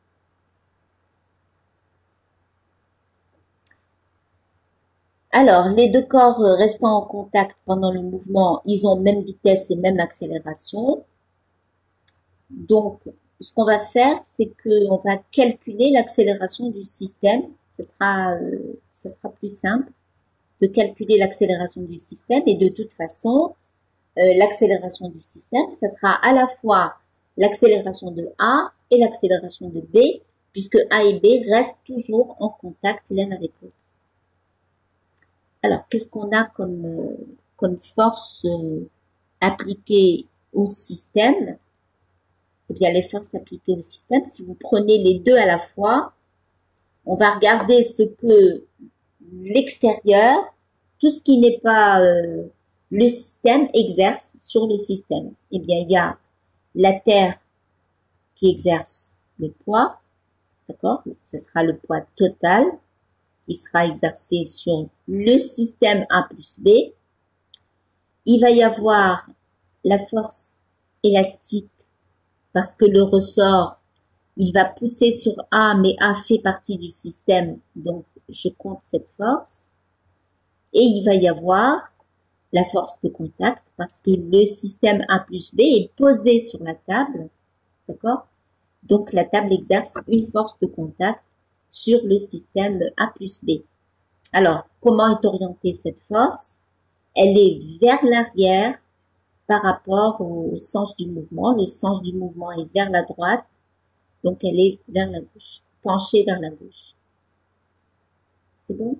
Alors, les deux corps restant en contact pendant le mouvement, ils ont même vitesse et même accélération. Donc, ce qu'on va faire, c'est qu'on va calculer l'accélération du système. Ce sera plus simple de calculer l'accélération du système. Et de toute façon, l'accélération du système, ça sera à la fois l'accélération de A et l'accélération de B, puisque A et B restent toujours en contact l'un avec l'autre. Alors, qu'est-ce qu'on a comme force appliquée au système? Eh bien, les forces appliquées au système, si vous prenez les deux à la fois, on va regarder ce que l'extérieur, tout ce qui n'est pas le système, exerce sur le système. Eh bien, il y a la Terre qui exerce le poids, d'accord? Ce sera le poids total qui sera exercé sur le système A plus B. Il va y avoir la force élastique parce que le ressort, il va pousser sur A, mais A fait partie du système, donc je compte cette force. Et il va y avoir la force de contact parce que le système A plus B est posé sur la table, d'accord? Donc la table exerce une force de contact sur le système A plus B. Alors, comment est orientée cette force? Elle est vers l'arrière par rapport au sens du mouvement. Le sens du mouvement est vers la droite, donc elle est vers la gauche, penchée vers la gauche. C'est bon?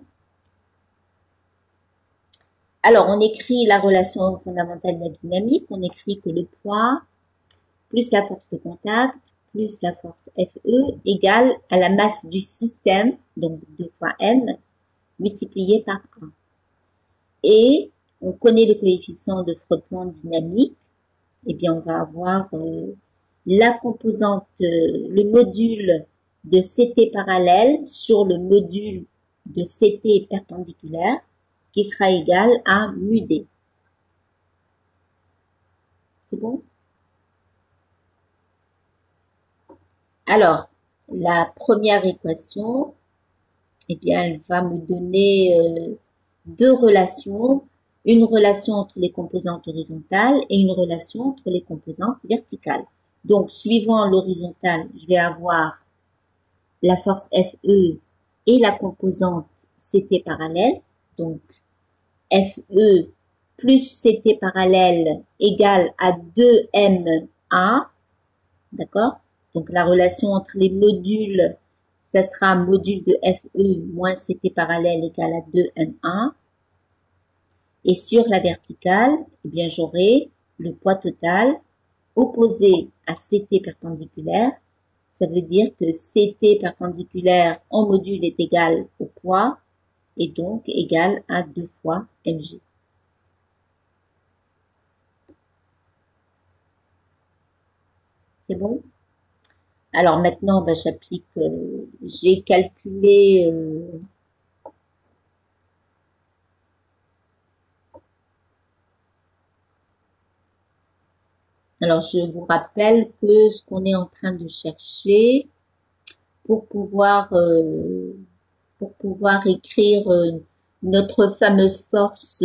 Alors, on écrit la relation fondamentale de la dynamique. On écrit que le poids plus la force de contact plus la force Fe égale à la masse du système, donc 2 fois m, multiplié par 1. Et on connaît le coefficient de frottement dynamique. Eh bien, on va avoir la composante, le module de CT parallèle sur le module de CT perpendiculaire qui sera égal à mu d. C'est bon? Alors, la première équation, eh bien, elle va me donner deux relations. Une relation entre les composantes horizontales et une relation entre les composantes verticales. Donc, suivant l'horizontale, je vais avoir la force Fe et la composante CT parallèle. Donc, Fe plus CT parallèle égale à 2ma, d'accord? Donc, la relation entre les modules, ça sera module de Fe moins CT parallèle égale à 2ma. Et sur la verticale, eh bien, j'aurai le poids total opposé à CT perpendiculaire. Ça veut dire que CT perpendiculaire en module est égal au poids et donc égal à 2 fois mg. C'est bon? Alors maintenant, ben, j'applique, j'ai calculé alors, je vous rappelle que ce qu'on est en train de chercher pour pouvoir écrire notre fameuse force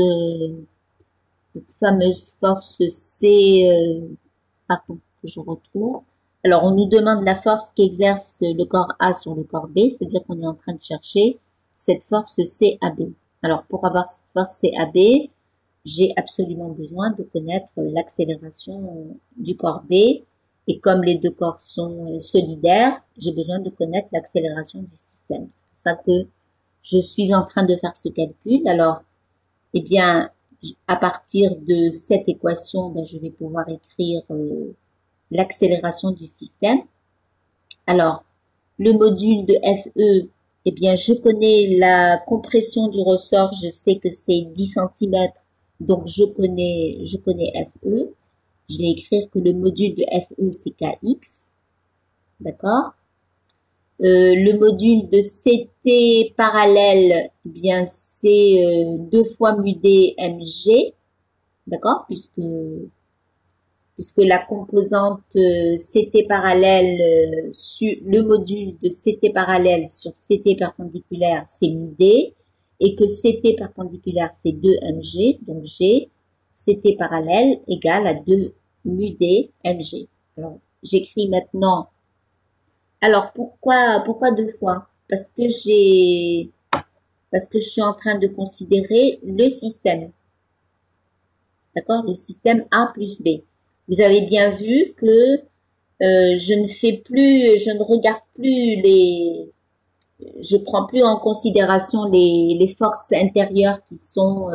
C, pardon, que je retrouve. Alors, on nous demande la force qu'exerce le corps A sur le corps B, c'est-à-dire qu'on est en train de chercher cette force CAB. Alors, pour avoir cette force CAB, j'ai absolument besoin de connaître l'accélération du corps B. Et comme les deux corps sont solidaires, j'ai besoin de connaître l'accélération du système. C'est pour ça que je suis en train de faire ce calcul. Alors, eh bien, à partir de cette équation, ben, je vais pouvoir écrire l'accélération du système. Alors, le module de Fe, eh bien, je connais la compression du ressort, je sais que c'est 10 cm Donc, je connais FE. Je vais écrire que le module de FE, c'est KX. D'accord? Le module de CT parallèle, eh bien, c'est 2 fois mu D MG. D'accord? Puisque la composante CT parallèle sur le module de CT parallèle sur CT perpendiculaire, c'est mu D, et que CT perpendiculaire, c'est 2 MG, donc G, CT parallèle égale à 2 mu D MG. Alors, j'écris maintenant. Alors, pourquoi 2 fois? Parce que je suis en train de considérer le système. D'accord? Le système A plus B. Vous avez bien vu que je ne regarde plus je prends plus en considération les forces intérieures qui sont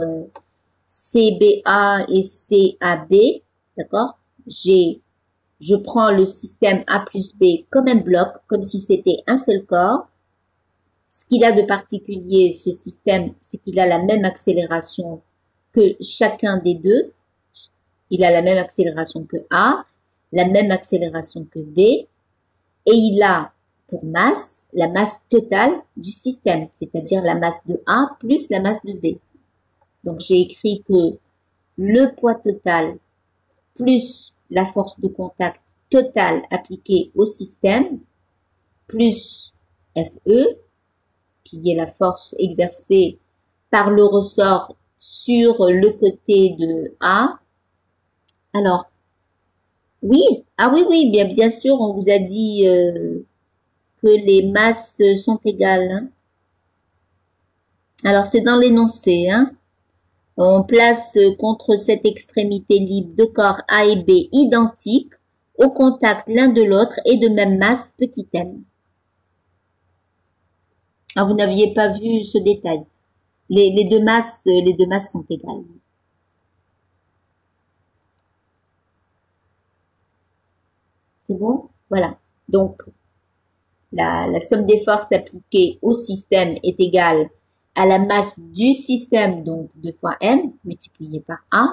CBA et CAB, d'accord? Je prends le système A plus B comme un bloc, comme si c'était un seul corps. Ce qu'il a de particulier, ce système, c'est qu'il a la même accélération que chacun des deux. Il a la même accélération que A, la même accélération que B, et il a pour masse la masse totale du système, c'est-à-dire la masse de A plus la masse de B. Donc j'ai écrit que le poids total plus la force de contact totale appliquée au système plus FE, qui est la force exercée par le ressort sur le côté de A. Alors, oui, ah oui, bien sûr, on vous a dit que les masses sont égales. Hein. Alors, c'est dans l'énoncé. Hein. On place contre cette extrémité libre deux corps A et B identiques, au contact l'un de l'autre et de même masse petit m. Alors, vous n'aviez pas vu ce détail. Les deux masses sont égales. C'est bon? Voilà. Donc, la somme des forces appliquées au système est égale à la masse du système, donc 2 fois m, multiplié par A.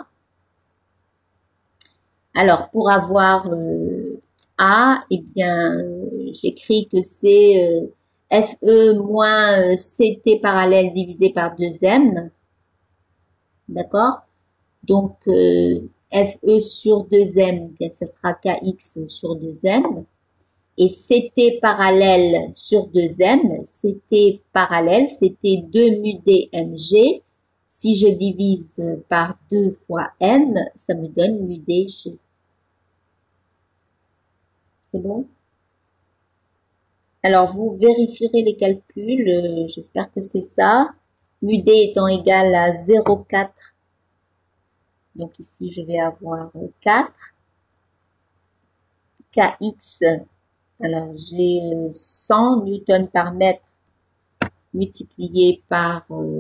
Alors, pour avoir A, eh bien, j'écris que c'est FE moins CT parallèle divisé par 2m. D'accord? Donc, FE sur 2m, bien, ça sera KX sur 2m. Et CT parallèle sur 2m, CT parallèle, c'était 2 mu dmg. Si je divise par 2 fois m, ça me donne mu dg. C'est bon? Alors, vous vérifierez les calculs, j'espère que c'est ça. Mu d étant égal à 0,4. Donc ici, je vais avoir 4. Kx, alors j'ai 100 newtons par mètre multiplié par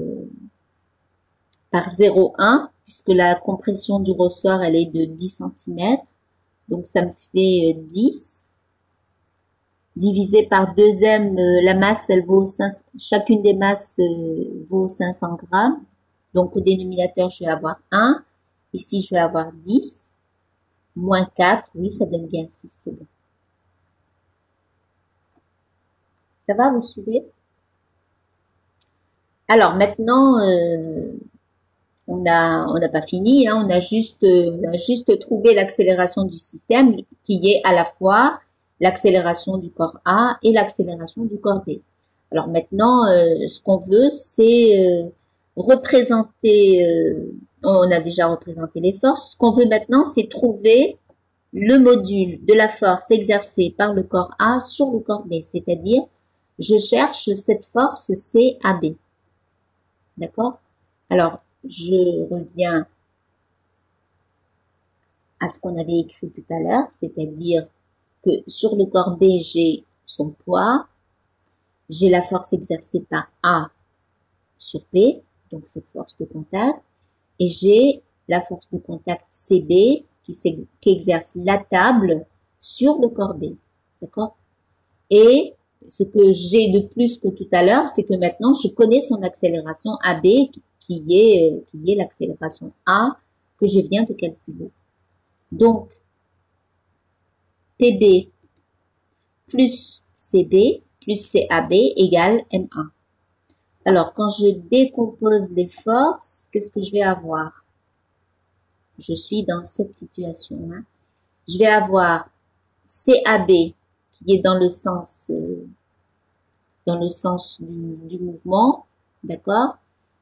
0,1, puisque la compression du ressort, elle est de 10 cm. Donc ça me fait 10. Divisé par 2m, la masse, elle vaut 5, chacune des masses vaut 500 grammes. Donc au dénominateur, je vais avoir 1. Ici, je vais avoir 10. Moins 4, oui, ça donne bien 6, c'est bon. Ça va, vous suivez? Alors maintenant, on n'a pas fini, hein, on a juste trouvé l'accélération du système qui est à la fois l'accélération du corps A et l'accélération du corps B. Alors maintenant, ce qu'on veut, c'est représenter, on a déjà représenté les forces, ce qu'on veut maintenant, c'est trouver le module de la force exercée par le corps A sur le corps B, c'est-à-dire, je cherche cette force CAB. D'accord? Alors, je reviens à ce qu'on avait écrit tout à l'heure, c'est-à-dire que sur le corps B, j'ai son poids, j'ai la force exercée par A sur B, donc cette force de contact, et j'ai la force de contact CB qui exerce la table sur le corps B. D'accord? Et ce que j'ai de plus que tout à l'heure, c'est que maintenant, je connais son accélération AB qui est l'accélération A que je viens de calculer. Donc, PB plus CB plus CAB égale MA. Alors, quand je décompose les forces, qu'est-ce que je vais avoir? Je suis dans cette situation. Hein. Je vais avoir CAB qui est dans le sens du mouvement, d'accord?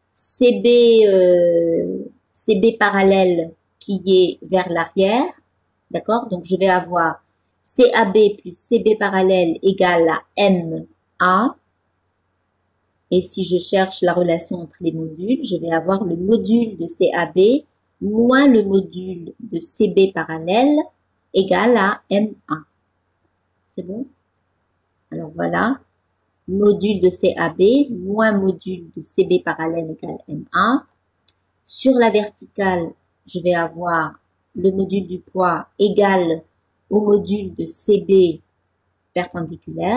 CB parallèle qui est vers l'arrière, d'accord? Donc, je vais avoir CAB plus CB parallèle égale à MA. Et si je cherche la relation entre les modules, je vais avoir le module de CAB moins le module de CB parallèle égale à MA. C'est bon? Alors voilà, module de CAB moins module de CB parallèle égale MA. Sur la verticale, je vais avoir le module du poids égal au module de CB perpendiculaire.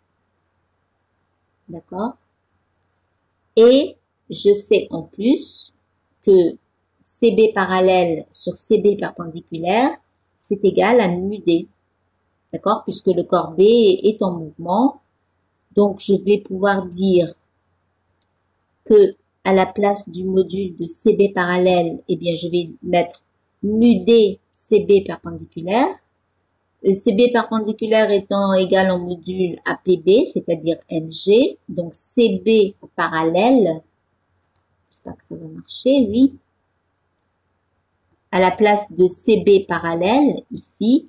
D'accord? Et je sais en plus que CB parallèle sur CB perpendiculaire, c'est égal à mu D. D'accord? Puisque le corps B est en mouvement. Donc, je vais pouvoir dire que à la place du module de CB parallèle, eh bien, je vais mettre mu D CB perpendiculaire. CB perpendiculaire étant égal en module à PB, c'est-à-dire MG. Donc, CB parallèle, j'espère que ça va marcher, oui. À la place de CB parallèle, ici,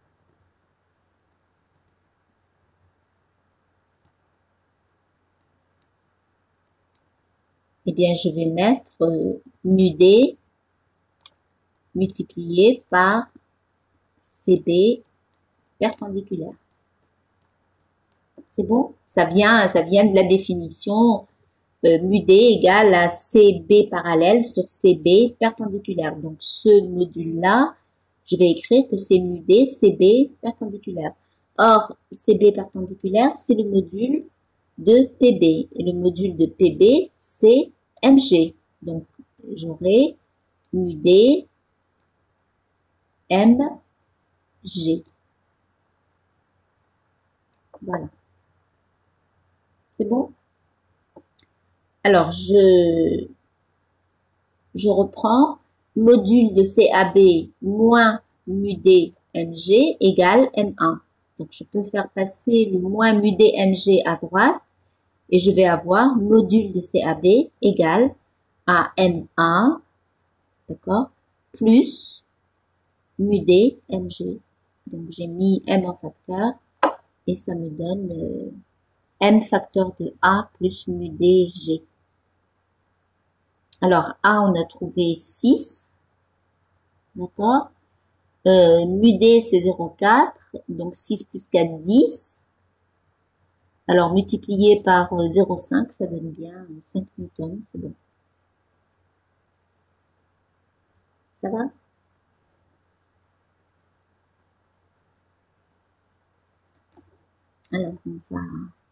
eh bien, je vais mettre mu D multiplié par CB perpendiculaire. C'est bon? Ça vient de la définition mu D égale à CB parallèle sur CB perpendiculaire. Donc, ce module-là, je vais écrire que c'est mu D CB perpendiculaire. Or, CB perpendiculaire, c'est le module de PB. Et le module de PB, c'est MG. Donc, j'aurai mu D MG. Voilà. C'est bon? Alors, je reprends. Module de CAB moins mu D MG égale M1. Donc, je peux faire passer le moins mu D MG à droite et je vais avoir module de CAB égale à M1, d'accord, plus mu D MG. Donc, j'ai mis M en facteur et ça me donne M facteur de A plus mu D G. Alors, A, on a trouvé 6, d'accord. Mu D, c'est 0,4, donc 6 plus 4, 10. Alors, multiplié par 0,5, ça donne bien 5 newtons, c'est bon. Ça va? Alors, on va...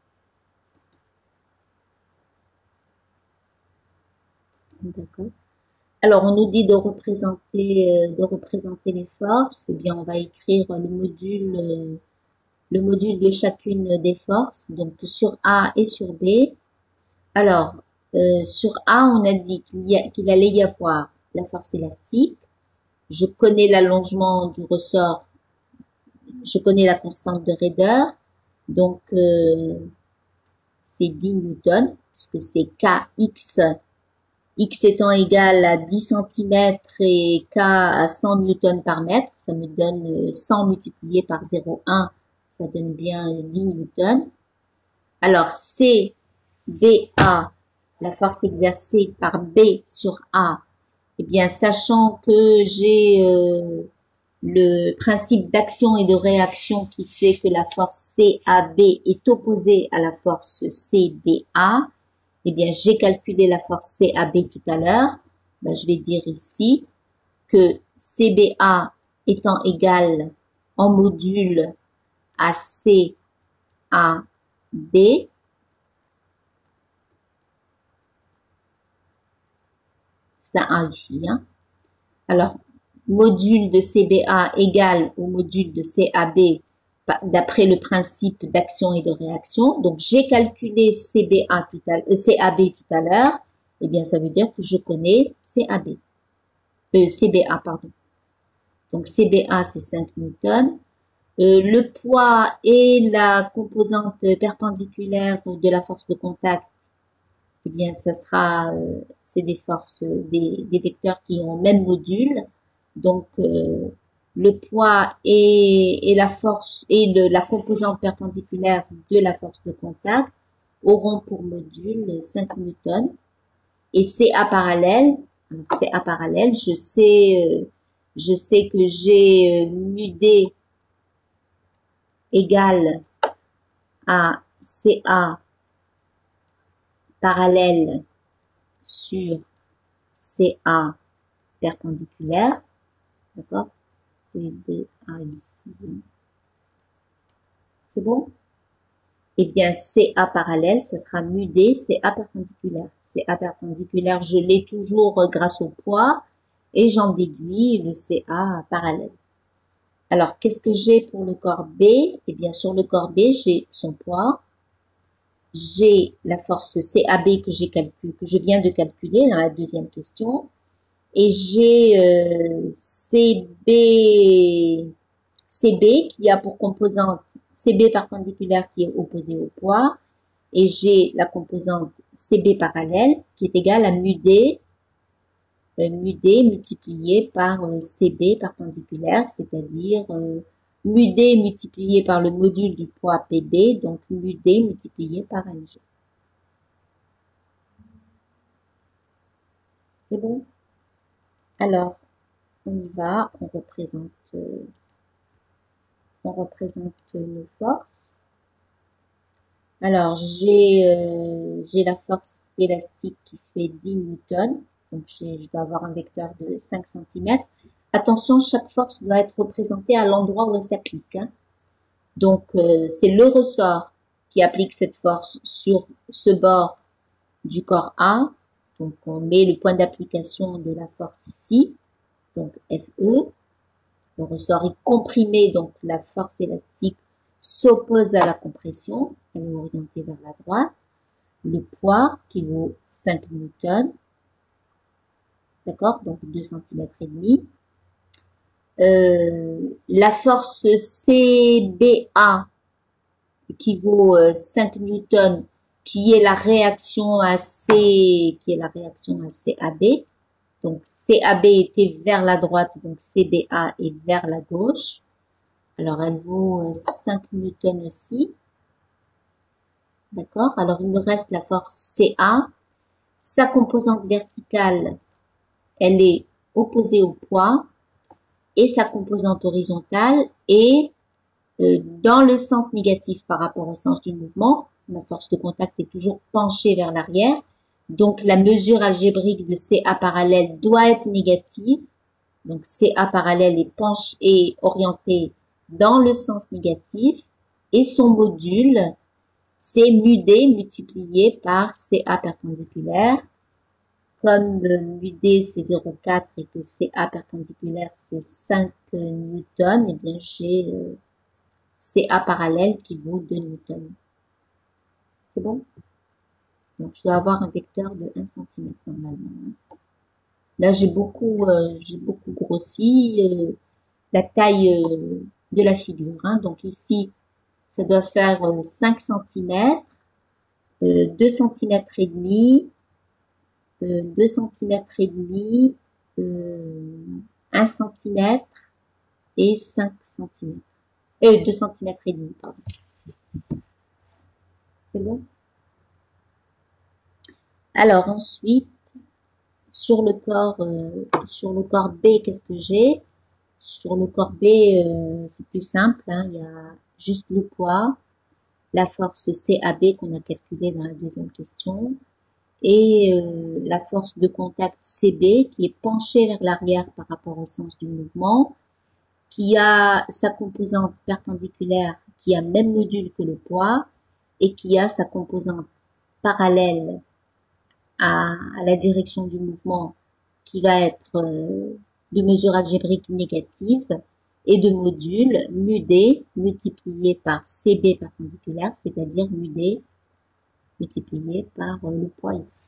D'accord. Alors, on nous dit de représenter les forces. Eh bien, on va écrire le module de chacune des forces, donc sur A et sur B. Alors, sur A, on a dit qu'il allait y avoir la force élastique. Je connais l'allongement du ressort, je connais la constante de raideur, donc c'est 10 newtons, puisque c'est Kx, x étant égal à 10 cm et K à 100 newtons par mètre, ça me donne 100 multiplié par 0,1, ça donne bien 10 newtons. Alors, CBA, la force exercée par B sur A, eh bien, sachant que j'ai le principe d'action et de réaction qui fait que la force CAB est opposée à la force CBA, eh bien, j'ai calculé la force CAB tout à l'heure. Ben, je vais dire ici que CBA étant égal en module à CAB, C'est un A ici. Hein. Alors, module de CBA égale au module de CAB d'après le principe d'action et de réaction. Donc, j'ai calculé CAB tout à l'heure. Eh bien, ça veut dire que je connais CBA, pardon. Donc, CBA, c'est 5 newtons. Le poids et la composante perpendiculaire de la force de contact, eh bien, ça sera, c'est des forces, des vecteurs qui ont le même module. Donc, le poids et la force et la composante perpendiculaire de la force de contact auront pour module 5 newtons. Et CA parallèle, CA parallèle, je sais que j'ai mu D égale à CA parallèle sur CA perpendiculaire. D'accord? C'est DA ici. C'est bon? Eh bien, CA parallèle, ce sera mu D, CA perpendiculaire. CA perpendiculaire, je l'ai toujours grâce au poids et j'en déduis le CA parallèle. Alors, qu'est-ce que j'ai pour le corps B? Eh bien, sur le corps B, j'ai son poids. J'ai la force CAB que je viens de calculer dans la deuxième question. Et j'ai CB qui a pour composante CB perpendiculaire qui est opposée au poids. Et j'ai la composante CB parallèle qui est égale à mu D multiplié par CB perpendiculaire, c'est-à-dire mu D multiplié par le module du poids PB, donc mu D multiplié par LG. C'est bon? Alors, on y va, on représente nos forces. Alors, j'ai la force élastique qui fait 10 newtons. Donc, je dois avoir un vecteur de 5 cm. Attention, chaque force doit être représentée à l'endroit où elle s'applique. Hein. Donc, c'est le ressort qui applique cette force sur ce bord du corps A. Donc, on met le point d'application de la force ici. Donc, FE. Le ressort est comprimé, donc la force élastique s'oppose à la compression. Elle est orientée vers la droite. Le poids qui vaut 5 newtons. D'accord? Donc 2 cm et demi. La force CBA qui vaut 5 newtons, qui est la réaction à CAB. Donc CAB était vers la droite, donc CBA est vers la gauche. Alors elle vaut 5 newtons aussi. D'accord? Alors il me reste la force CA. Sa composante verticale, elle est opposée au poids. Et sa composante horizontale est dans le sens négatif par rapport au sens du mouvement. La force de contact est toujours penchée vers l'arrière. Donc, la mesure algébrique de CA parallèle doit être négative. Donc, CA parallèle est orienté dans le sens négatif. Et son module, c'est mu D multiplié par CA perpendiculaire. Comme le mu D c'est 0,4 et que CA perpendiculaire c'est 5 newtons, et bien j'ai CA parallèle qui vaut 2 newtons. C'est bon? Donc je dois avoir un vecteur de 1 cm normalement. Là j'ai beaucoup grossi la taille de la figure. Hein. Donc ici ça doit faire 5 cm, 2 cm et demi. 2 cm et demi, 1 cm et 5 cm. 2 cm et demi, pardon. C'est bon? Alors ensuite, sur le corps B, qu'est-ce que j'ai? Sur le corps B, c'est plus simple, hein, il y a juste le poids, la force CAB qu'on a calculée dans la deuxième question, et la force de contact CB qui est penchée vers l'arrière par rapport au sens du mouvement, qui a sa composante perpendiculaire qui a le même module que le poids et qui a sa composante parallèle à la direction du mouvement qui va être de mesure algébrique négative et de module mu d multiplié par CB perpendiculaire, c'est-à-dire mu d multiplié par le poids ici.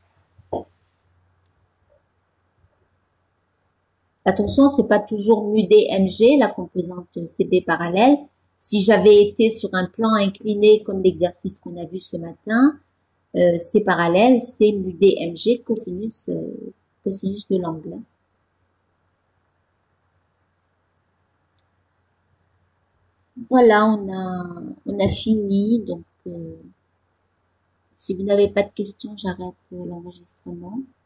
Attention, c'est pas toujours mu d mg, la composante CB parallèle. Si j'avais été sur un plan incliné comme l'exercice qu'on a vu ce matin, c'est parallèle, c'est mu d mg cosinus, cosinus de l'angle. Voilà, on a fini. Donc, si vous n'avez pas de questions, j'arrête l'enregistrement.